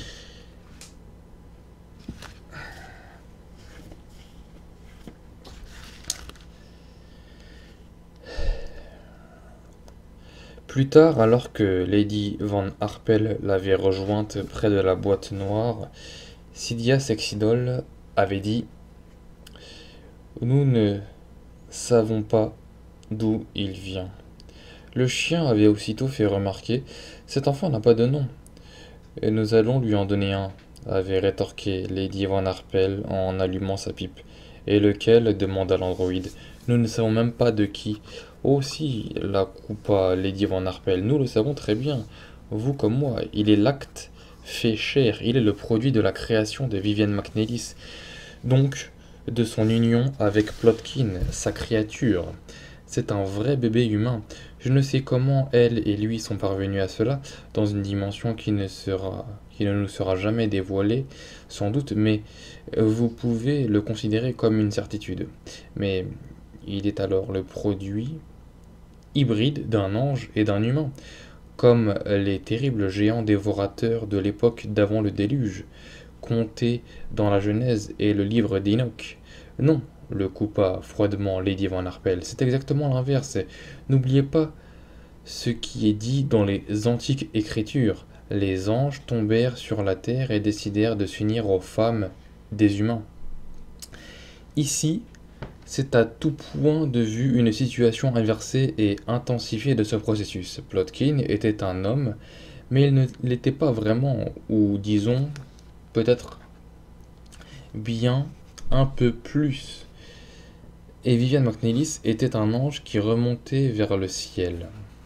A: Plus tard, alors que Lady Van Arpels l'avait rejointe près de la boîte noire, Cydia Sexidol avait dit « Nous ne savons pas d'où il vient. » Le chien avait aussitôt fait remarquer « Cet enfant n'a pas de nom. Et nous allons lui en donner un, » avait rétorqué Lady Van Arpels en allumant sa pipe. « Et lequel ?» demanda l'androïde. « Nous ne savons même pas de qui. »« Oh si, la coupa Lady Van Arpels, nous le savons très bien. Vous comme moi, il est l'acte fait chair, il est le produit de la création de Vivienne McNeilis. Donc, de son union avec Plotkin, sa créature. C'est un vrai bébé humain. Je ne sais comment elle et lui sont parvenus à cela, dans une dimension qui ne nous sera jamais dévoilée, sans doute, mais vous pouvez le considérer comme une certitude. Mais Il est alors le produit hybride d'un ange et d'un humain, comme les terribles géants dévorateurs de l'époque d'avant le déluge, comptés dans la Genèse et le livre d'Enoch. Non, le coupa froidement Lady Van Arpel, c'est exactement l'inverse. N'oubliez pas ce qui est dit dans les antiques écritures. Les anges tombèrent sur la terre et décidèrent de s'unir aux femmes des humains. Ici, c'est à tout point de vue une situation inversée et intensifiée de ce processus. Plotkin était un homme, mais il ne l'était pas vraiment, ou disons, peut-être bien un peu plus. Et Vivian McNeilis était un ange qui remontait vers le ciel.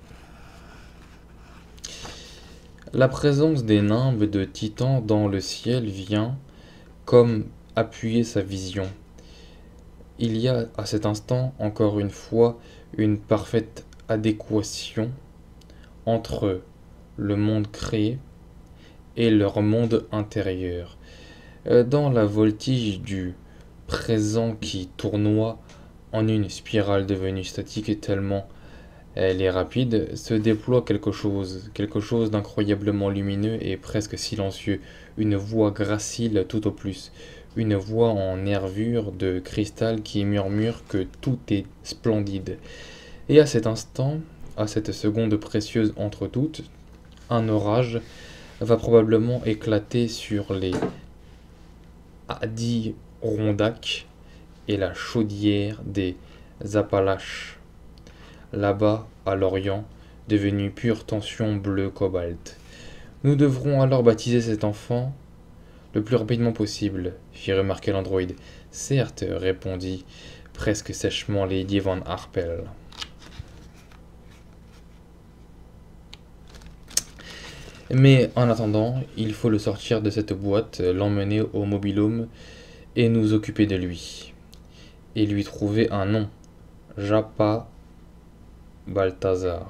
A: La présence des nimbes de Titan dans le ciel vient, comme appuyer sa vision. Il y a à cet instant, encore une fois, une parfaite adéquation entre le monde créé et leur monde intérieur. Dans la voltige du présent qui tournoie en une spirale devenue statique tellement elle est rapide, se déploie quelque chose d'incroyablement lumineux et presque silencieux, une voix gracile tout au plus, une voix en nervure de cristal qui murmure que tout est splendide. Et à cet instant, à cette seconde précieuse entre toutes, un orage va probablement éclater sur les Adirondacks et la chaudière des Appalaches. Là-bas, à l'Orient, devenu pure tension bleu cobalt. Nous devrons alors baptiser cet enfant le plus rapidement possible, fit remarquer l'androïde. Certes, répondit presque sèchement Lady Van Arpel. Mais en attendant, il faut le sortir de cette boîte, l'emmener au mobil-home et nous occuper de lui. Et lui trouver un nom. Jappa Balthazar.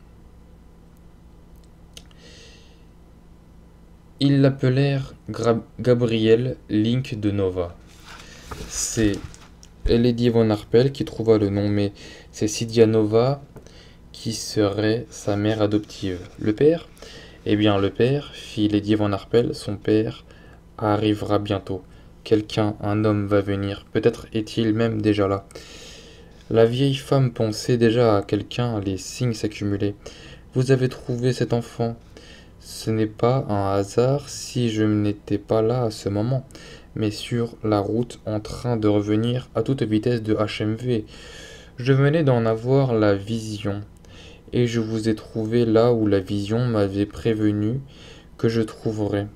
A: Ils l'appelèrent Gabriel Link de Nova. C'est Lady Von Arpel qui trouva le nom, mais c'est Cydia Nova qui serait sa mère adoptive. Le père? Eh bien, le père, fit Lady Von Arpel, son père arrivera bientôt. Quelqu'un, un homme va venir. Peut-être est-il même déjà là. La vieille femme pensait déjà à quelqu'un, les signes s'accumulaient. Vous avez trouvé cet enfant. Ce n'est pas un hasard si je n'étais pas là à ce moment, mais sur la route en train de revenir à toute vitesse de HMV. Je venais d'en avoir la vision, et je vous ai trouvé là où la vision m'avait prévenu que je trouverais.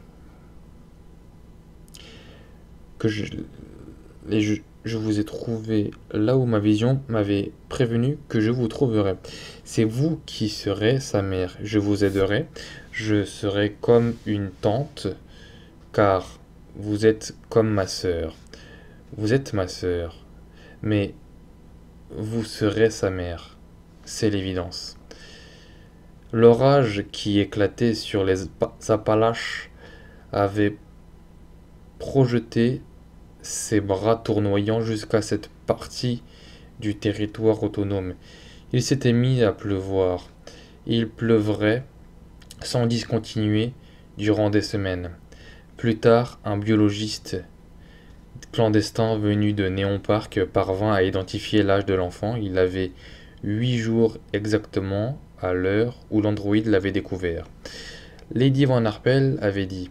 A: Je vous ai trouvé là où ma vision m'avait prévenu que je vous trouverais. C'est vous qui serez sa mère. Je vous aiderai. Je serai comme une tante, car vous êtes comme ma sœur. Vous êtes ma sœur, mais vous serez sa mère. C'est l'évidence. L'orage qui éclatait sur les Appalaches avait projeté ses bras tournoyant jusqu'à cette partie du territoire autonome. Il s'était mis à pleuvoir. Il pleuvrait sans discontinuer durant des semaines. Plus tard, un biologiste clandestin venu de Néon Park parvint à identifier l'âge de l'enfant. Il avait 8 jours exactement à l'heure où l'androïde l'avait découvert. Lady Van Arpel avait dit: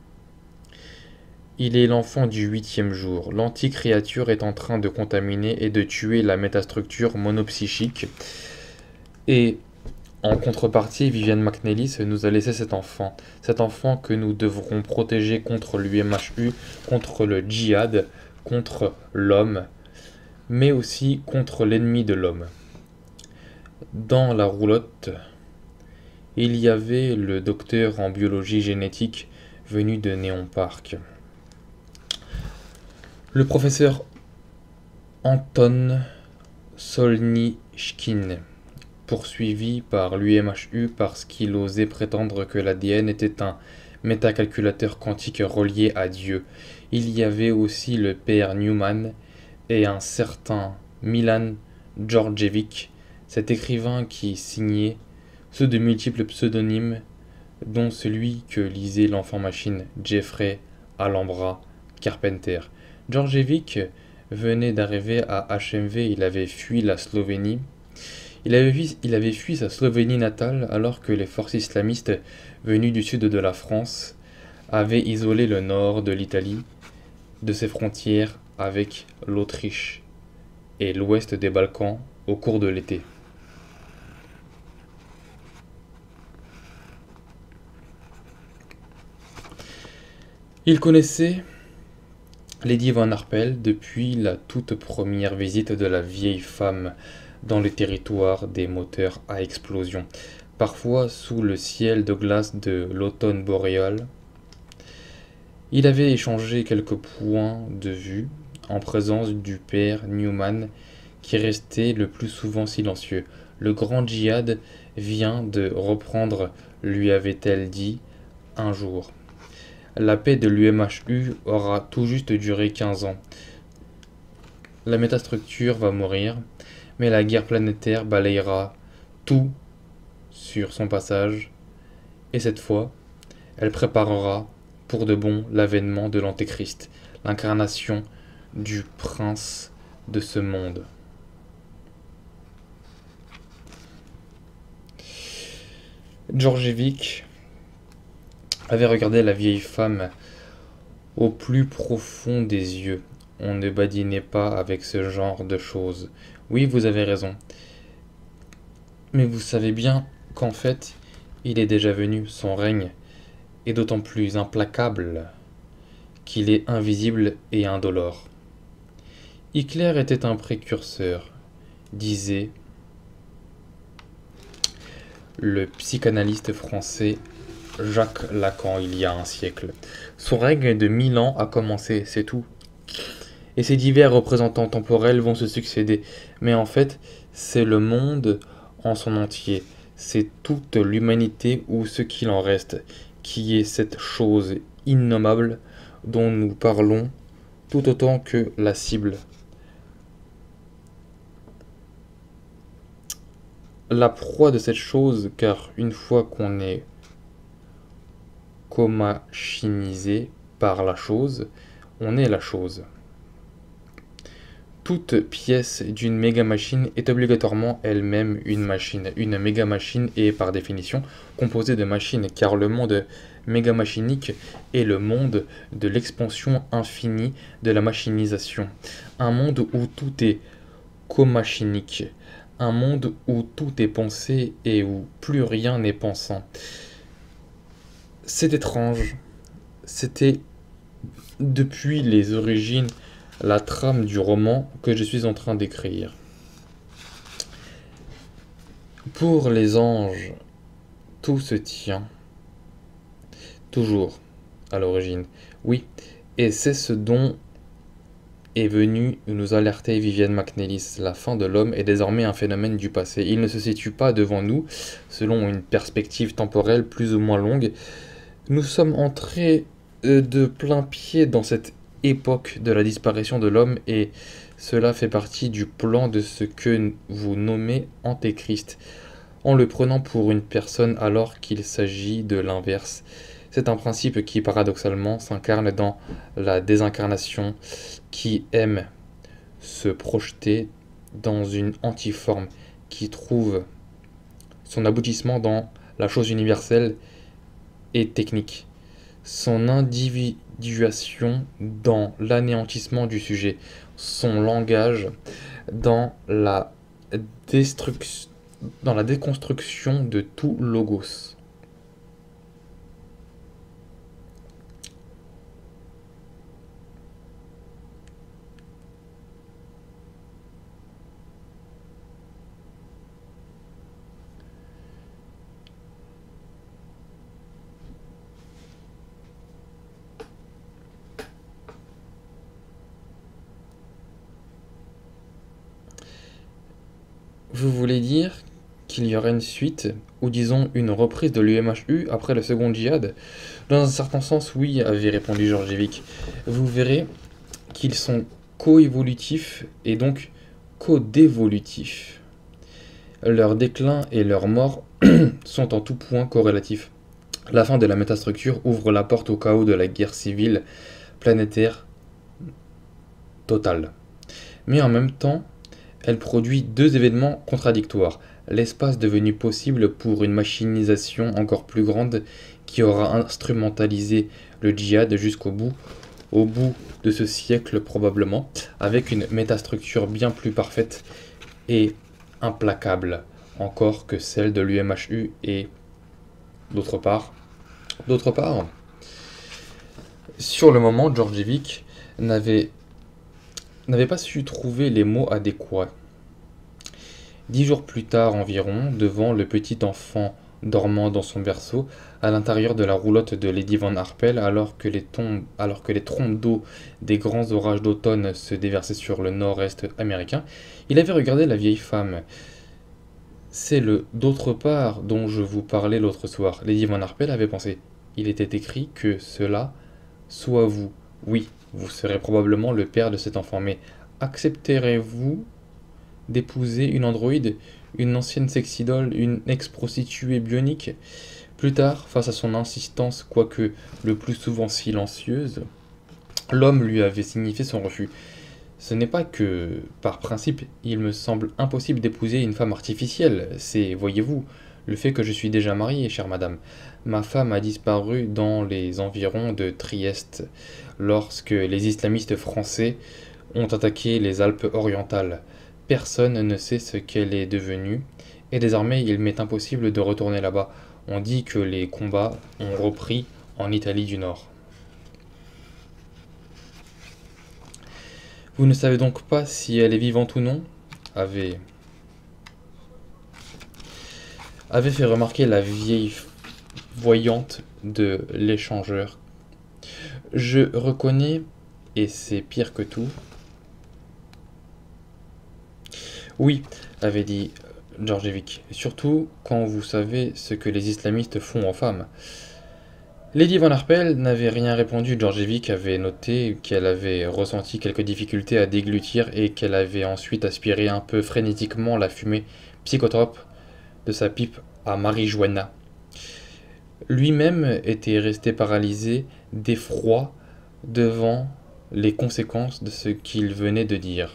A: il est l'enfant du 8e jour. L'anti-créature est en train de contaminer et de tuer la métastructure monopsychique. Et en contrepartie, Vivian McNeilis nous a laissé cet enfant. Cet enfant que nous devrons protéger contre l'UMHU, contre le djihad, contre l'homme, mais aussi contre l'ennemi de l'homme. Dans la roulotte, il y avait le docteur en biologie génétique venu de Néon Park. Le professeur Anton Solnychkin, poursuivi par l'UMHU parce qu'il osait prétendre que l'ADN était un métacalculateur quantique relié à Dieu. Il y avait aussi le père Newman et un certain Milan Djordjevic, cet écrivain qui signait ceux de multiples pseudonymes, dont celui que lisait l'enfant machine Jeffrey Alhambra Carpenter. Djordjevic venait d'arriver à HMV, il avait fui la Slovénie. Il avait fui sa Slovénie natale alors que les forces islamistes venues du sud de la France avaient isolé le nord de l'Italie de ses frontières avec l'Autriche et l'ouest des Balkans au cours de l'été. Il connaissait Lady Van Arpels depuis la toute première visite de la vieille femme dans le territoire des moteurs à explosion, parfois sous le ciel de glace de l'automne boréal. Il avait échangé quelques points de vue en présence du père Newman qui restait le plus souvent silencieux. Le grand djihad vient de reprendre, lui avait-elle dit un jour. La paix de l'UMHU aura tout juste duré 15 ans. La métastructure va mourir, mais la guerre planétaire balayera tout sur son passage, et cette fois, elle préparera pour de bon l'avènement de l'Antéchrist, l'incarnation du prince de ce monde. Djordjevic avait regardé la vieille femme au plus profond des yeux. On ne badinait pas avec ce genre de choses. Oui, vous avez raison. Mais vous savez bien qu'en fait, il est déjà venu. Son règne est d'autant plus implacable qu'il est invisible et indolore. Hitler était un précurseur, disait le psychanalyste français Jacques Lacan il y a un siècle. Son règne de 1000 ans a commencé, c'est tout. Et ces divers représentants temporels vont se succéder. Mais en fait, c'est le monde en son entier. C'est toute l'humanité ou ce qu'il en reste, qui est cette chose innommable dont nous parlons tout autant que la cible. La proie de cette chose, car une fois qu'on est comachinisé par la chose, on est la chose. Toute pièce d'une méga-machine est obligatoirement elle-même une machine. Une méga-machine est par définition composée de machines, car le monde méga-machinique est le monde de l'expansion infinie de la machinisation. Un monde où tout est comachinique. Un monde où tout est pensé et où plus rien n'est pensant. C'est étrange. C'était depuis les origines la trame du roman que je suis en train d'écrire. Pour les anges, tout se tient toujours à l'origine. Oui, et c'est ce dont est venue nous alerter Vivienne McNeilis. La fin de l'homme est désormais un phénomène du passé. Il ne se situe pas devant nous, selon une perspective temporelle plus ou moins longue. Nous sommes entrés de plein pied dans cette époque de la disparition de l'homme et cela fait partie du plan de ce que vous nommez Antéchrist, en le prenant pour une personne alors qu'il s'agit de l'inverse. C'est un principe qui paradoxalement s'incarne dans la désincarnation qui aime se projeter dans une antiforme qui trouve son aboutissement dans la chose universelle et technique, son individuation dans l'anéantissement du sujet, son langage dans la déconstruction de tout logos. Vous voulez dire qu'il y aurait une suite, ou disons une reprise de l'UMHU après le second djihad? Dans un certain sens, oui, avait répondu Djordjevic. Vous verrez qu'ils sont coévolutifs et donc codévolutifs. Leur déclin et leur mort sont en tout point corrélatifs. La fin de la métastructure ouvre la porte au chaos de la guerre civile planétaire totale. Mais en même temps, elle produit deux événements contradictoires. L'espace devenu possible pour une machinisation encore plus grande qui aura instrumentalisé le djihad jusqu'au bout, au bout de ce siècle probablement, avec une métastructure bien plus parfaite et implacable encore que celle de l'UMHU et d'autre part, sur le moment, Djordjevic n'avait pas su trouver les mots adéquats. 10 jours plus tard environ, devant le petit enfant dormant dans son berceau, à l'intérieur de la roulotte de Lady Van Arpels, alors que les trompes d'eau des grands orages d'automne se déversaient sur le nord-est américain, il avait regardé la vieille femme. C'est le « d'autre part » dont je vous parlais l'autre soir. Lady Van Arpels avait pensé. Il était écrit que cela soit vous. Oui, vous serez probablement le père de cet enfant, mais accepterez-vous d'épouser une androïde, une ancienne sexidole, une ex-prostituée bionique? Plus tard, face à son insistance, quoique le plus souvent silencieuse, l'homme lui avait signifié son refus. Ce n'est pas que, par principe, il me semble impossible d'épouser une femme artificielle, c'est, voyez-vous, le fait que je suis déjà marié, chère madame. Ma femme a disparu dans les environs de Trieste, lorsque les islamistes français ont attaqué les Alpes orientales. Personne ne sait ce qu'elle est devenue, et désormais il m'est impossible de retourner là-bas. On dit que les combats ont repris en Italie du Nord. Vous ne savez donc pas si elle est vivante ou non? avait fait remarquer la vieille voyante de l'échangeur. Je reconnais, et c'est pire que tout. Oui, avait dit Djordjevic, surtout quand vous savez ce que les islamistes font aux femmes. Lady Van Arpels n'avait rien répondu. Djordjevic avait noté qu'elle avait ressenti quelques difficultés à déglutir et qu'elle avait ensuite aspiré un peu frénétiquement la fumée psychotrope de sa pipe à marijuana. Lui-même était resté paralysé d'effroi devant les conséquences de ce qu'il venait de dire.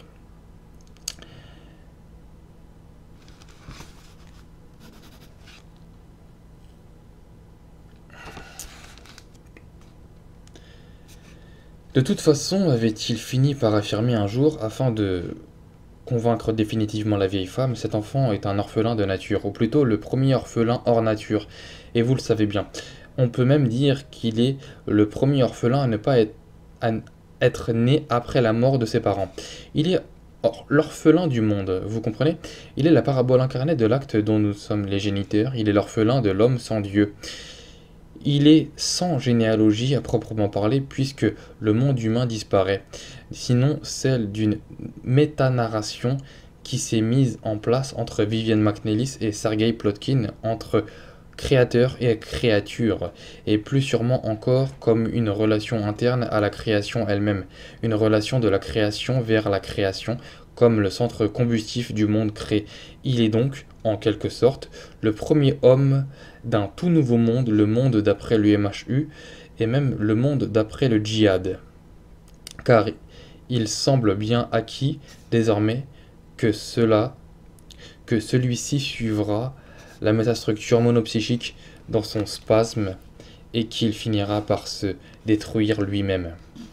A: De toute façon, avait-il fini par affirmer un jour, afin de convaincre définitivement la vieille femme, cet enfant est un orphelin de nature, ou plutôt le premier orphelin hors nature, et vous le savez bien. On peut même dire qu'il est le premier orphelin à ne pas être né après la mort de ses parents. Il est l'orphelin du monde, vous comprenez? Il est la parabole incarnée de l'acte dont nous sommes les géniteurs, il est l'orphelin de l'homme sans Dieu. Il est sans généalogie à proprement parler, puisque le monde humain disparaît, sinon celle d'une métanarration qui s'est mise en place entre Vivian McNeilis et Sergei Plotkin, entre créateur et créature, et plus sûrement encore comme une relation interne à la création elle-même, une relation de la création vers la création, comme le centre combustif du monde créé. Il est donc, en quelque sorte, le premier homme d'un tout nouveau monde, le monde d'après l'UMHU, et même le monde d'après le djihad. Car il semble bien acquis, désormais, que celui-ci suivra la métastructure monopsychique dans son spasme, et qu'il finira par se détruire lui-même.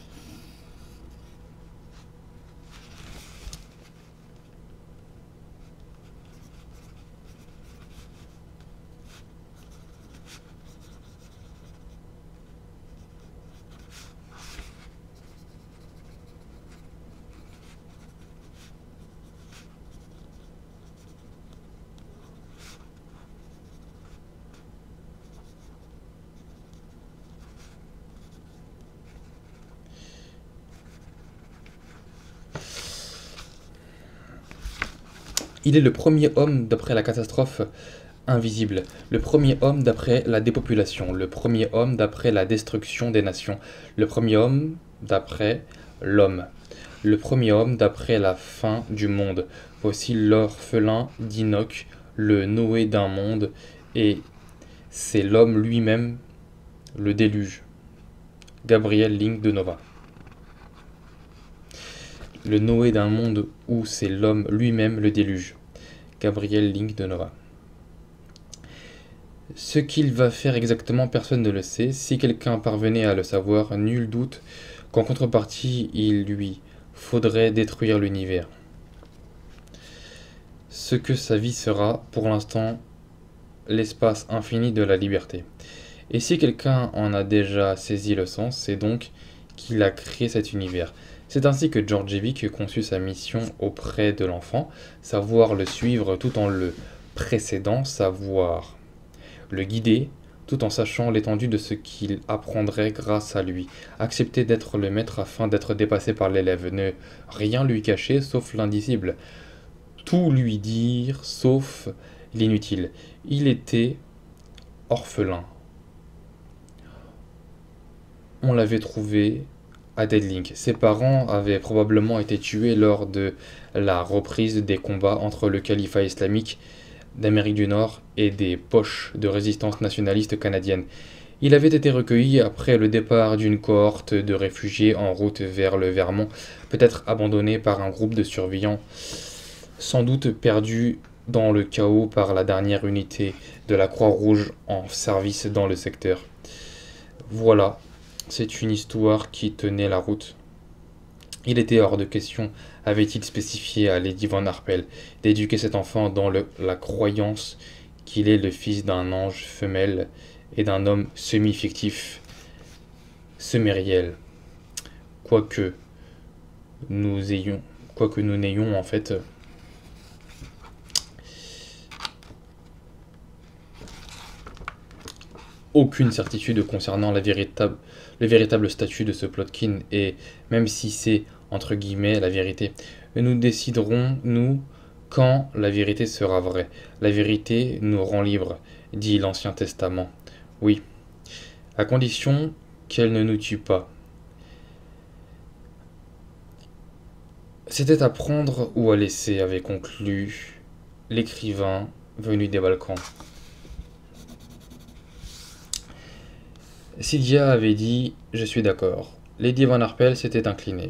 A: Il est le premier homme d'après la catastrophe invisible, le premier homme d'après la dépopulation, le premier homme d'après la destruction des nations, le premier homme d'après l'homme. le premier homme d'après la fin du monde. Voici l'orphelin d'Enoch, le Noé d'un monde, et c'est l'homme lui-même, le déluge. Gabriel Link de Nova. Le Noé d'un monde où c'est l'homme lui-même, le déluge. Gabriel Link de Nova. Ce qu'il va faire exactement, personne ne le sait. Si quelqu'un parvenait à le savoir, nul doute qu'en contrepartie, il lui faudrait détruire l'univers. Ce que sa vie sera, pour l'instant, l'espace infini de la liberté. Et si quelqu'un en a déjà saisi le sens, c'est donc qu'il a créé cet univers. C'est ainsi que Djordjevic conçut sa mission auprès de l'enfant, savoir le suivre tout en le précédant, savoir le guider, tout en sachant l'étendue de ce qu'il apprendrait grâce à lui. Accepter d'être le maître afin d'être dépassé par l'élève. Ne rien lui cacher sauf l'indicible. Tout lui dire sauf l'inutile. Il était orphelin. On l'avait trouvé à Deadlink. Ses parents avaient probablement été tués lors de la reprise des combats entre le califat islamique d'Amérique du Nord et des poches de résistance nationaliste canadienne. Il avait été recueilli après le départ d'une cohorte de réfugiés en route vers le Vermont, peut-être abandonné par un groupe de surveillants, sans doute perdu dans le chaos par la dernière unité de la Croix-Rouge en service dans le secteur. Voilà, c'est une histoire qui tenait la route. Il était hors de question, avait-il spécifié à Lady Van Arpel, d'éduquer cet enfant dans la croyance qu'il est le fils d'un ange femelle et d'un homme semi-fictif, semi-réel. Quoique nous n'ayons en fait aucune certitude concernant le véritable statut de ce Plotkin, et même si c'est entre guillemets la vérité, nous déciderons, nous, quand la vérité sera vraie. La vérité nous rend libres, dit l'Ancien Testament. Oui, à condition qu'elle ne nous tue pas. C'était à prendre ou à laisser, avait conclu l'écrivain venu des Balkans. Sidia avait dit « Je suis d'accord ». Lady Van Arpel s'était inclinée.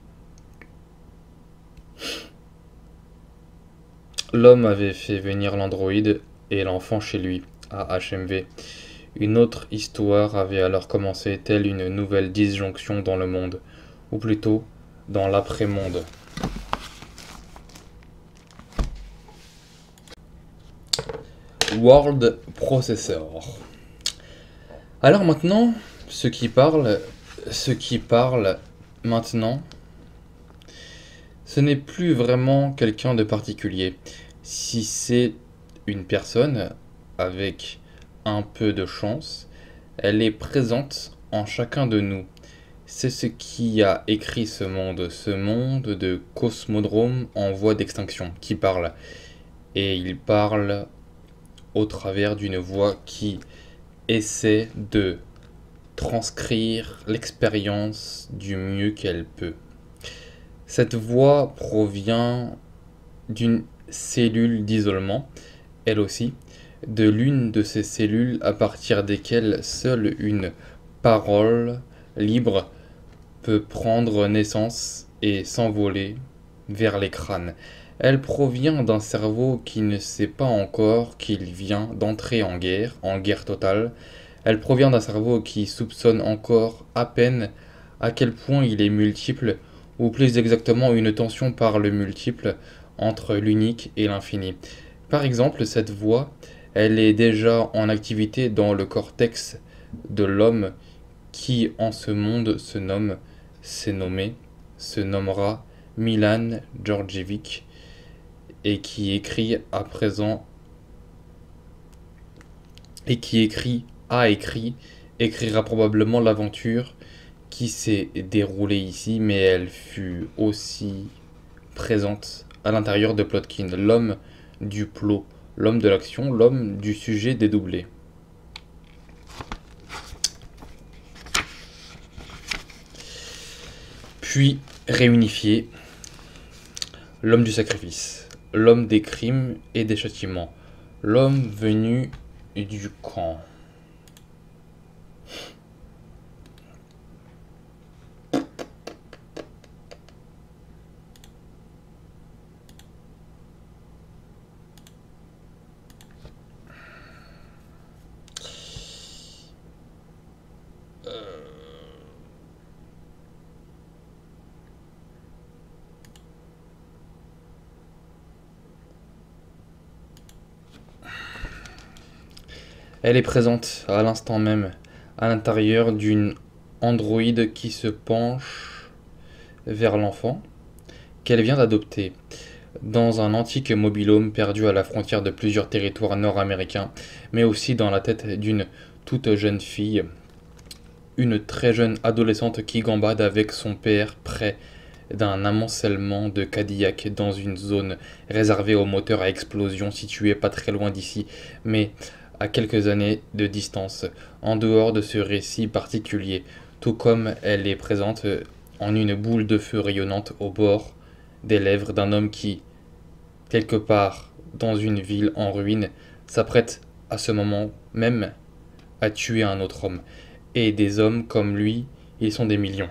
A: L'homme avait fait venir l'androïde et l'enfant chez lui, à HMV. Une autre histoire avait alors commencé, telle une nouvelle disjonction dans le monde, ou plutôt dans l'après-monde. World Processor. Alors maintenant, ce qui parle maintenant, ce n'est plus vraiment quelqu'un de particulier. Si c'est une personne, avec un peu de chance, elle est présente en chacun de nous. C'est ce qui a écrit ce monde de cosmodrome en voie d'extinction, qui parle. Et il parle au travers d'une voix qui essaie de transcrire l'expérience du mieux qu'elle peut. Cette voix provient d'une cellule d'isolement, elle aussi, de l'une de ces cellules à partir desquelles seule une parole libre peut prendre naissance et s'envoler vers les crânes. Elle provient d'un cerveau qui ne sait pas encore qu'il vient d'entrer en guerre totale. Elle provient d'un cerveau qui soupçonne encore à peine à quel point il est multiple, ou plus exactement une tension par le multiple entre l'unique et l'infini. Par exemple, cette voix, elle est déjà en activité dans le cortex de l'homme qui en ce monde s'est nommé, se nommera Milan Djordjevic, et qui écrit à présent, et qui écrira probablement l'aventure qui s'est déroulée ici, mais elle fut aussi présente à l'intérieur de Plotkin, l'homme du plot, l'homme de l'action, l'homme du sujet dédoublé. Puis réunifié, l'homme du sacrifice, l'homme des crimes et des châtiments, l'homme venu du camp. Elle est présente à l'instant même à l'intérieur d'une androïde qui se penche vers l'enfant qu'elle vient d'adopter dans un antique mobil-home perdu à la frontière de plusieurs territoires nord-américains, mais aussi dans la tête d'une toute jeune fille, une très jeune adolescente qui gambade avec son père près d'un amoncellement de Cadillac dans une zone réservée aux moteurs à explosion située pas très loin d'ici, mais à quelques années de distance, en dehors de ce récit particulier, tout comme elle est présente en une boule de feu rayonnante au bord des lèvres d'un homme qui, quelque part dans une ville en ruine, s'apprête à ce moment même à tuer un autre homme. Et des hommes comme lui, ils sont des millions.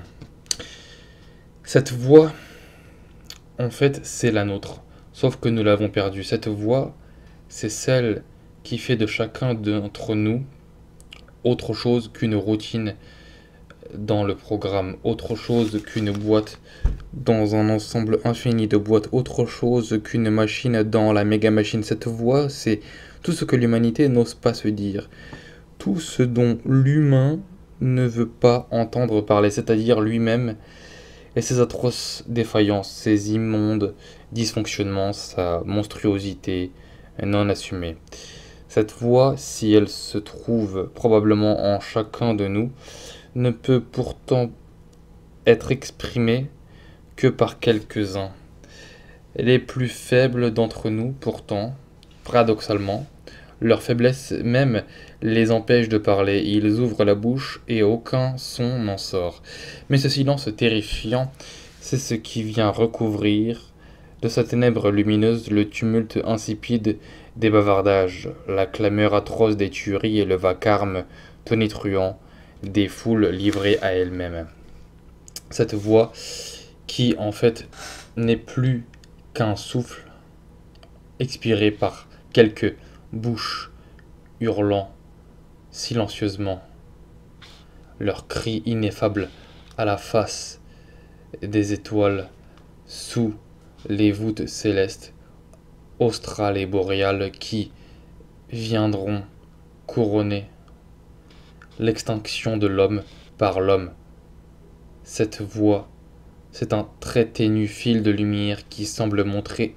A: Cette voix, en fait, c'est la nôtre. Sauf que nous l'avons perdue. Cette voix, c'est celle qui fait de chacun d'entre nous autre chose qu'une routine dans le programme, autre chose qu'une boîte dans un ensemble infini de boîtes, autre chose qu'une machine dans la méga machine. Cette voix, c'est tout ce que l'humanité n'ose pas se dire, tout ce dont l'humain ne veut pas entendre parler, c'est-à-dire lui-même et ses atroces défaillances, ses immondes dysfonctionnements, sa monstruosité non assumée. Cette voix, si elle se trouve probablement en chacun de nous, ne peut pourtant être exprimée que par quelques-uns. Les plus faibles d'entre nous, pourtant, paradoxalement, leur faiblesse même les empêche de parler. Ils ouvrent la bouche et aucun son n'en sort. Mais ce silence terrifiant, c'est ce qui vient recouvrir de sa ténèbre lumineuse le tumulte insipide des bavardages, la clameur atroce des tueries et le vacarme tonitruant des foules livrées à elles-mêmes. Cette voix qui, en fait, n'est plus qu'un souffle expiré par quelques bouches hurlant silencieusement leurs cris ineffables à la face des étoiles sous les voûtes célestes, australes et boréales qui viendront couronner l'extinction de l'homme par l'homme. Cette voix, c'est un très ténu fil de lumière qui semble monter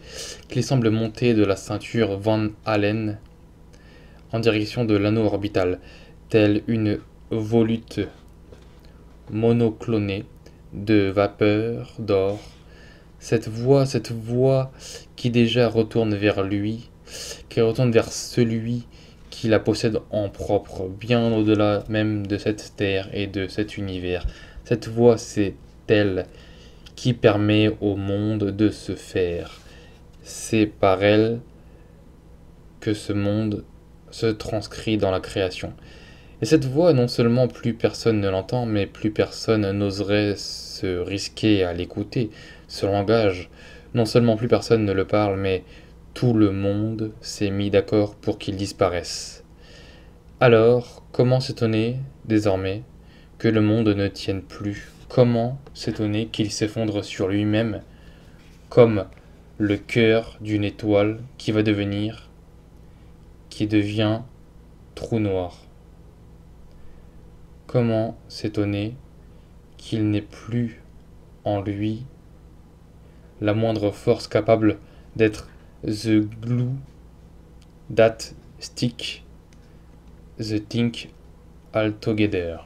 A: de la ceinture Van Allen en direction de l'anneau orbital, telle une volute monoclonée de vapeur d'or. Cette voix qui déjà retourne vers lui, qui retourne vers celui qui la possède en propre, bien au-delà même de cette terre et de cet univers. Cette voix, c'est elle qui permet au monde de se faire. C'est par elle que ce monde se transcrit dans la création. Et cette voix, non seulement plus personne ne l'entend, mais plus personne n'oserait se risquer à l'écouter. Ce langage, non seulement plus personne ne le parle, mais tout le monde s'est mis d'accord pour qu'il disparaisse. Alors, comment s'étonner, désormais, que le monde ne tienne plus? Comment s'étonner qu'il s'effondre sur lui-même, comme le cœur d'une étoile qui devient trou noir? Comment s'étonner qu'il n'ait plus en lui la moindre force capable d'être the glue that stick the thing all together?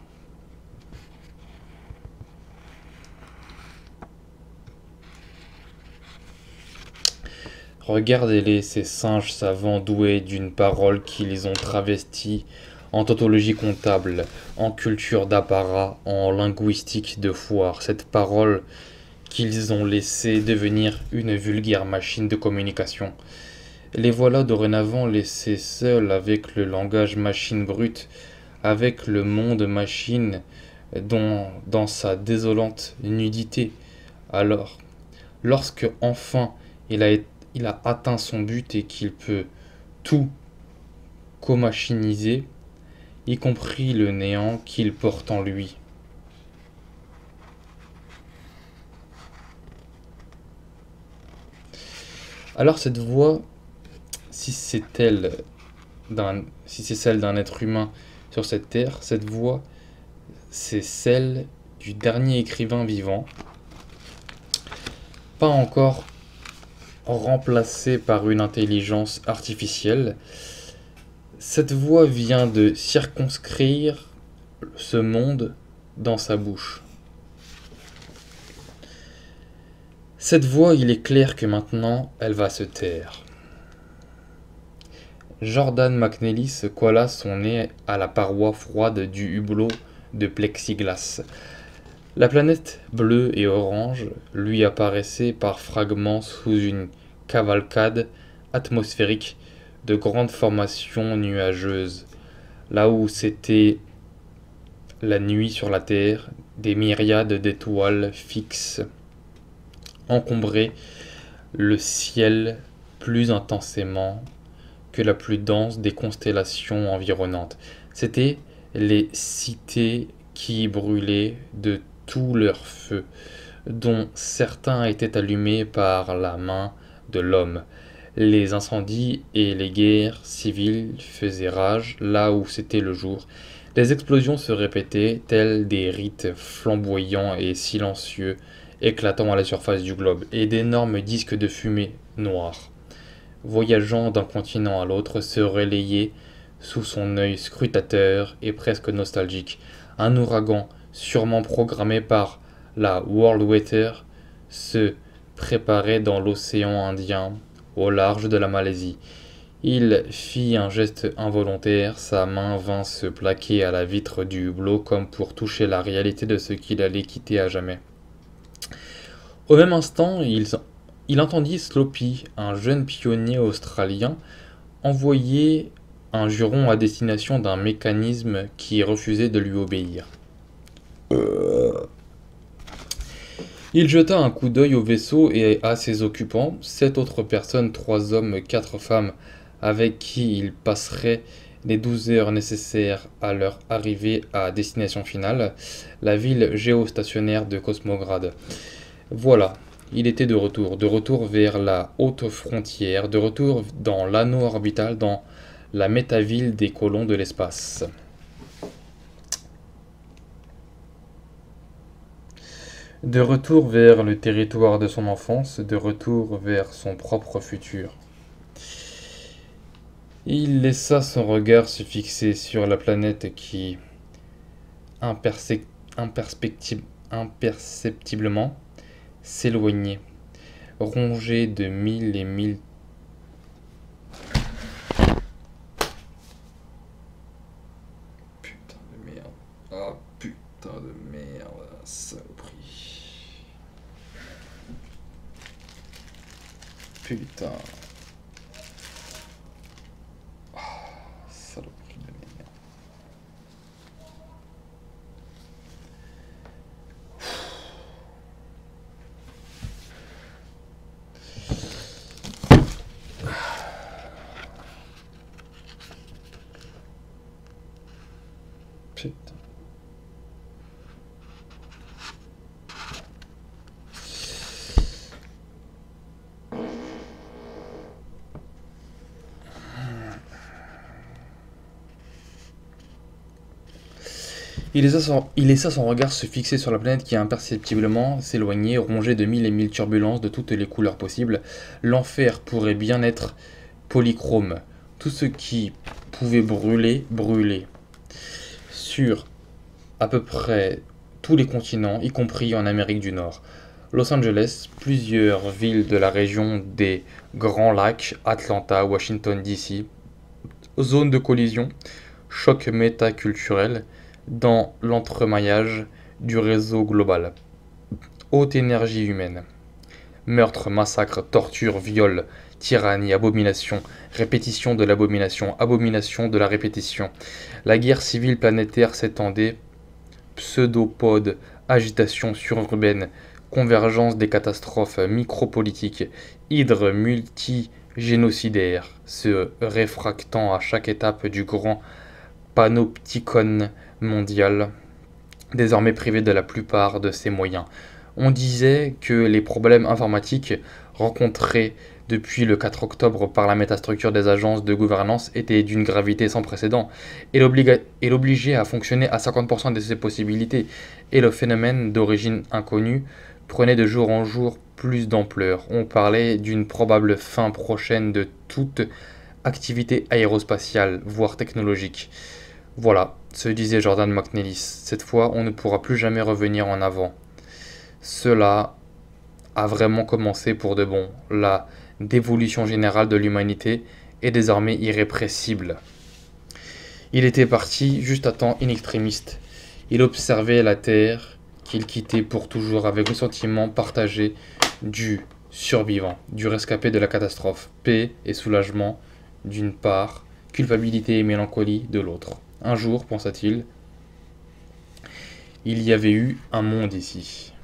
A: Regardez-les, ces singes savants doués d'une parole qu'ils ont travestie en tautologie comptable, en culture d'apparat, en linguistique de foire. Cette parole qu'ils ont laissé devenir une vulgaire machine de communication. Les voilà dorénavant laissés seuls avec le langage machine brut, avec le monde machine dans sa désolante nudité. Alors, lorsque enfin il a atteint son but et qu'il peut tout comachiniser, y compris le néant qu'il porte en lui. Alors cette voix, si c'est si c'est celle d'un être humain sur cette terre, cette voix, c'est celle du dernier écrivain vivant, pas encore remplacé par une intelligence artificielle. Cette voix vient de circonscrire ce monde dans sa bouche. Cette voix, il est clair que maintenant, elle va se taire. Jordan McNally se colla son nez à la paroi froide du hublot de plexiglas. La planète bleue et orange lui apparaissait par fragments sous une cavalcade atmosphérique de grandes formations nuageuses. Là où c'était la nuit sur la Terre, des myriades d'étoiles fixes encombraient le ciel plus intensément que la plus dense des constellations environnantes. C'étaient les cités qui brûlaient de tout leur feu, dont certains étaient allumés par la main de l'homme. Les incendies et les guerres civiles faisaient rage là où c'était le jour. Les explosions se répétaient, tels des rites flamboyants et silencieux, éclatant à la surface du globe, et d'énormes disques de fumée noire, voyageant d'un continent à l'autre, se relayaient sous son œil scrutateur et presque nostalgique. Un ouragan, sûrement programmé par la World Weather, se préparait dans l'océan Indien, au large de la Malaisie. Il fit un geste involontaire, sa main vint se plaquer à la vitre du hublot comme pour toucher la réalité de ce qu'il allait quitter à jamais. Au même instant, il entendit Sloppy, un jeune pionnier australien, envoyer un juron à destination d'un mécanisme qui refusait de lui obéir. Il jeta un coup d'œil au vaisseau et à ses occupants, 7 autres personnes, 3 hommes, 4 femmes, avec qui il passerait les 12 heures nécessaires à leur arrivée à destination finale, la ville géostationnaire de Cosmograd. Voilà, il était de retour vers la haute frontière, de retour dans l'anneau orbital, dans la métaville des colons de l'espace. De retour vers le territoire de son enfance, de retour vers son propre futur. Il laissa son regard se fixer sur la planète qui, imperceptiblement, s'éloignait, rongée de mille et mille.
B: Putain de merde. Ah putain de merde, saloperie. Putain. Ah, saloperie de merde. Putain.
A: Il laissa son regard se fixer sur la planète qui imperceptiblement s'éloignait, rongée de mille et mille turbulences de toutes les couleurs possibles. L'enfer pourrait bien être polychrome. Tout ce qui pouvait brûler, brûlait. Sur à peu près tous les continents, y compris en Amérique du Nord. Los Angeles, plusieurs villes de la région des Grands Lacs, Atlanta, Washington DC, zone de collision, choc métaculturel, dans l'entremaillage du réseau global. haute énergie humaine. Meurtre, massacre, torture, viol, tyrannie, abomination, répétition de l'abomination, abomination de la répétition. La guerre civile planétaire s'étendait, pseudopodes, agitation sururbaine, convergence des catastrophes micropolitiques, hydre multigénocidaire, se réfractant à chaque étape du grand panopticon mondial, désormais privé de la plupart de ses moyens. On disait que les problèmes informatiques rencontrés depuis le 4 octobre par la métastructure des agences de gouvernance étaient d'une gravité sans précédent et l'obligeaient à fonctionner à 50% de ses possibilités, et le phénomène d'origine inconnue prenait de jour en jour plus d'ampleur. On parlait d'une probable fin prochaine de toute activité aérospatiale, voire technologique. Voilà, se disait Jordan McNeilis, cette fois on ne pourra plus jamais revenir en avant. Cela a vraiment commencé pour de bon. La dévolution générale de l'humanité est désormais irrépressible. Il était parti juste à temps in extremis. Il observait la terre qu'il quittait pour toujours avec le sentiment partagé du survivant, du rescapé de la catastrophe, paix et soulagement d'une part, culpabilité et mélancolie de l'autre. Un jour, pensa-t-il, il y avait eu un monde ici.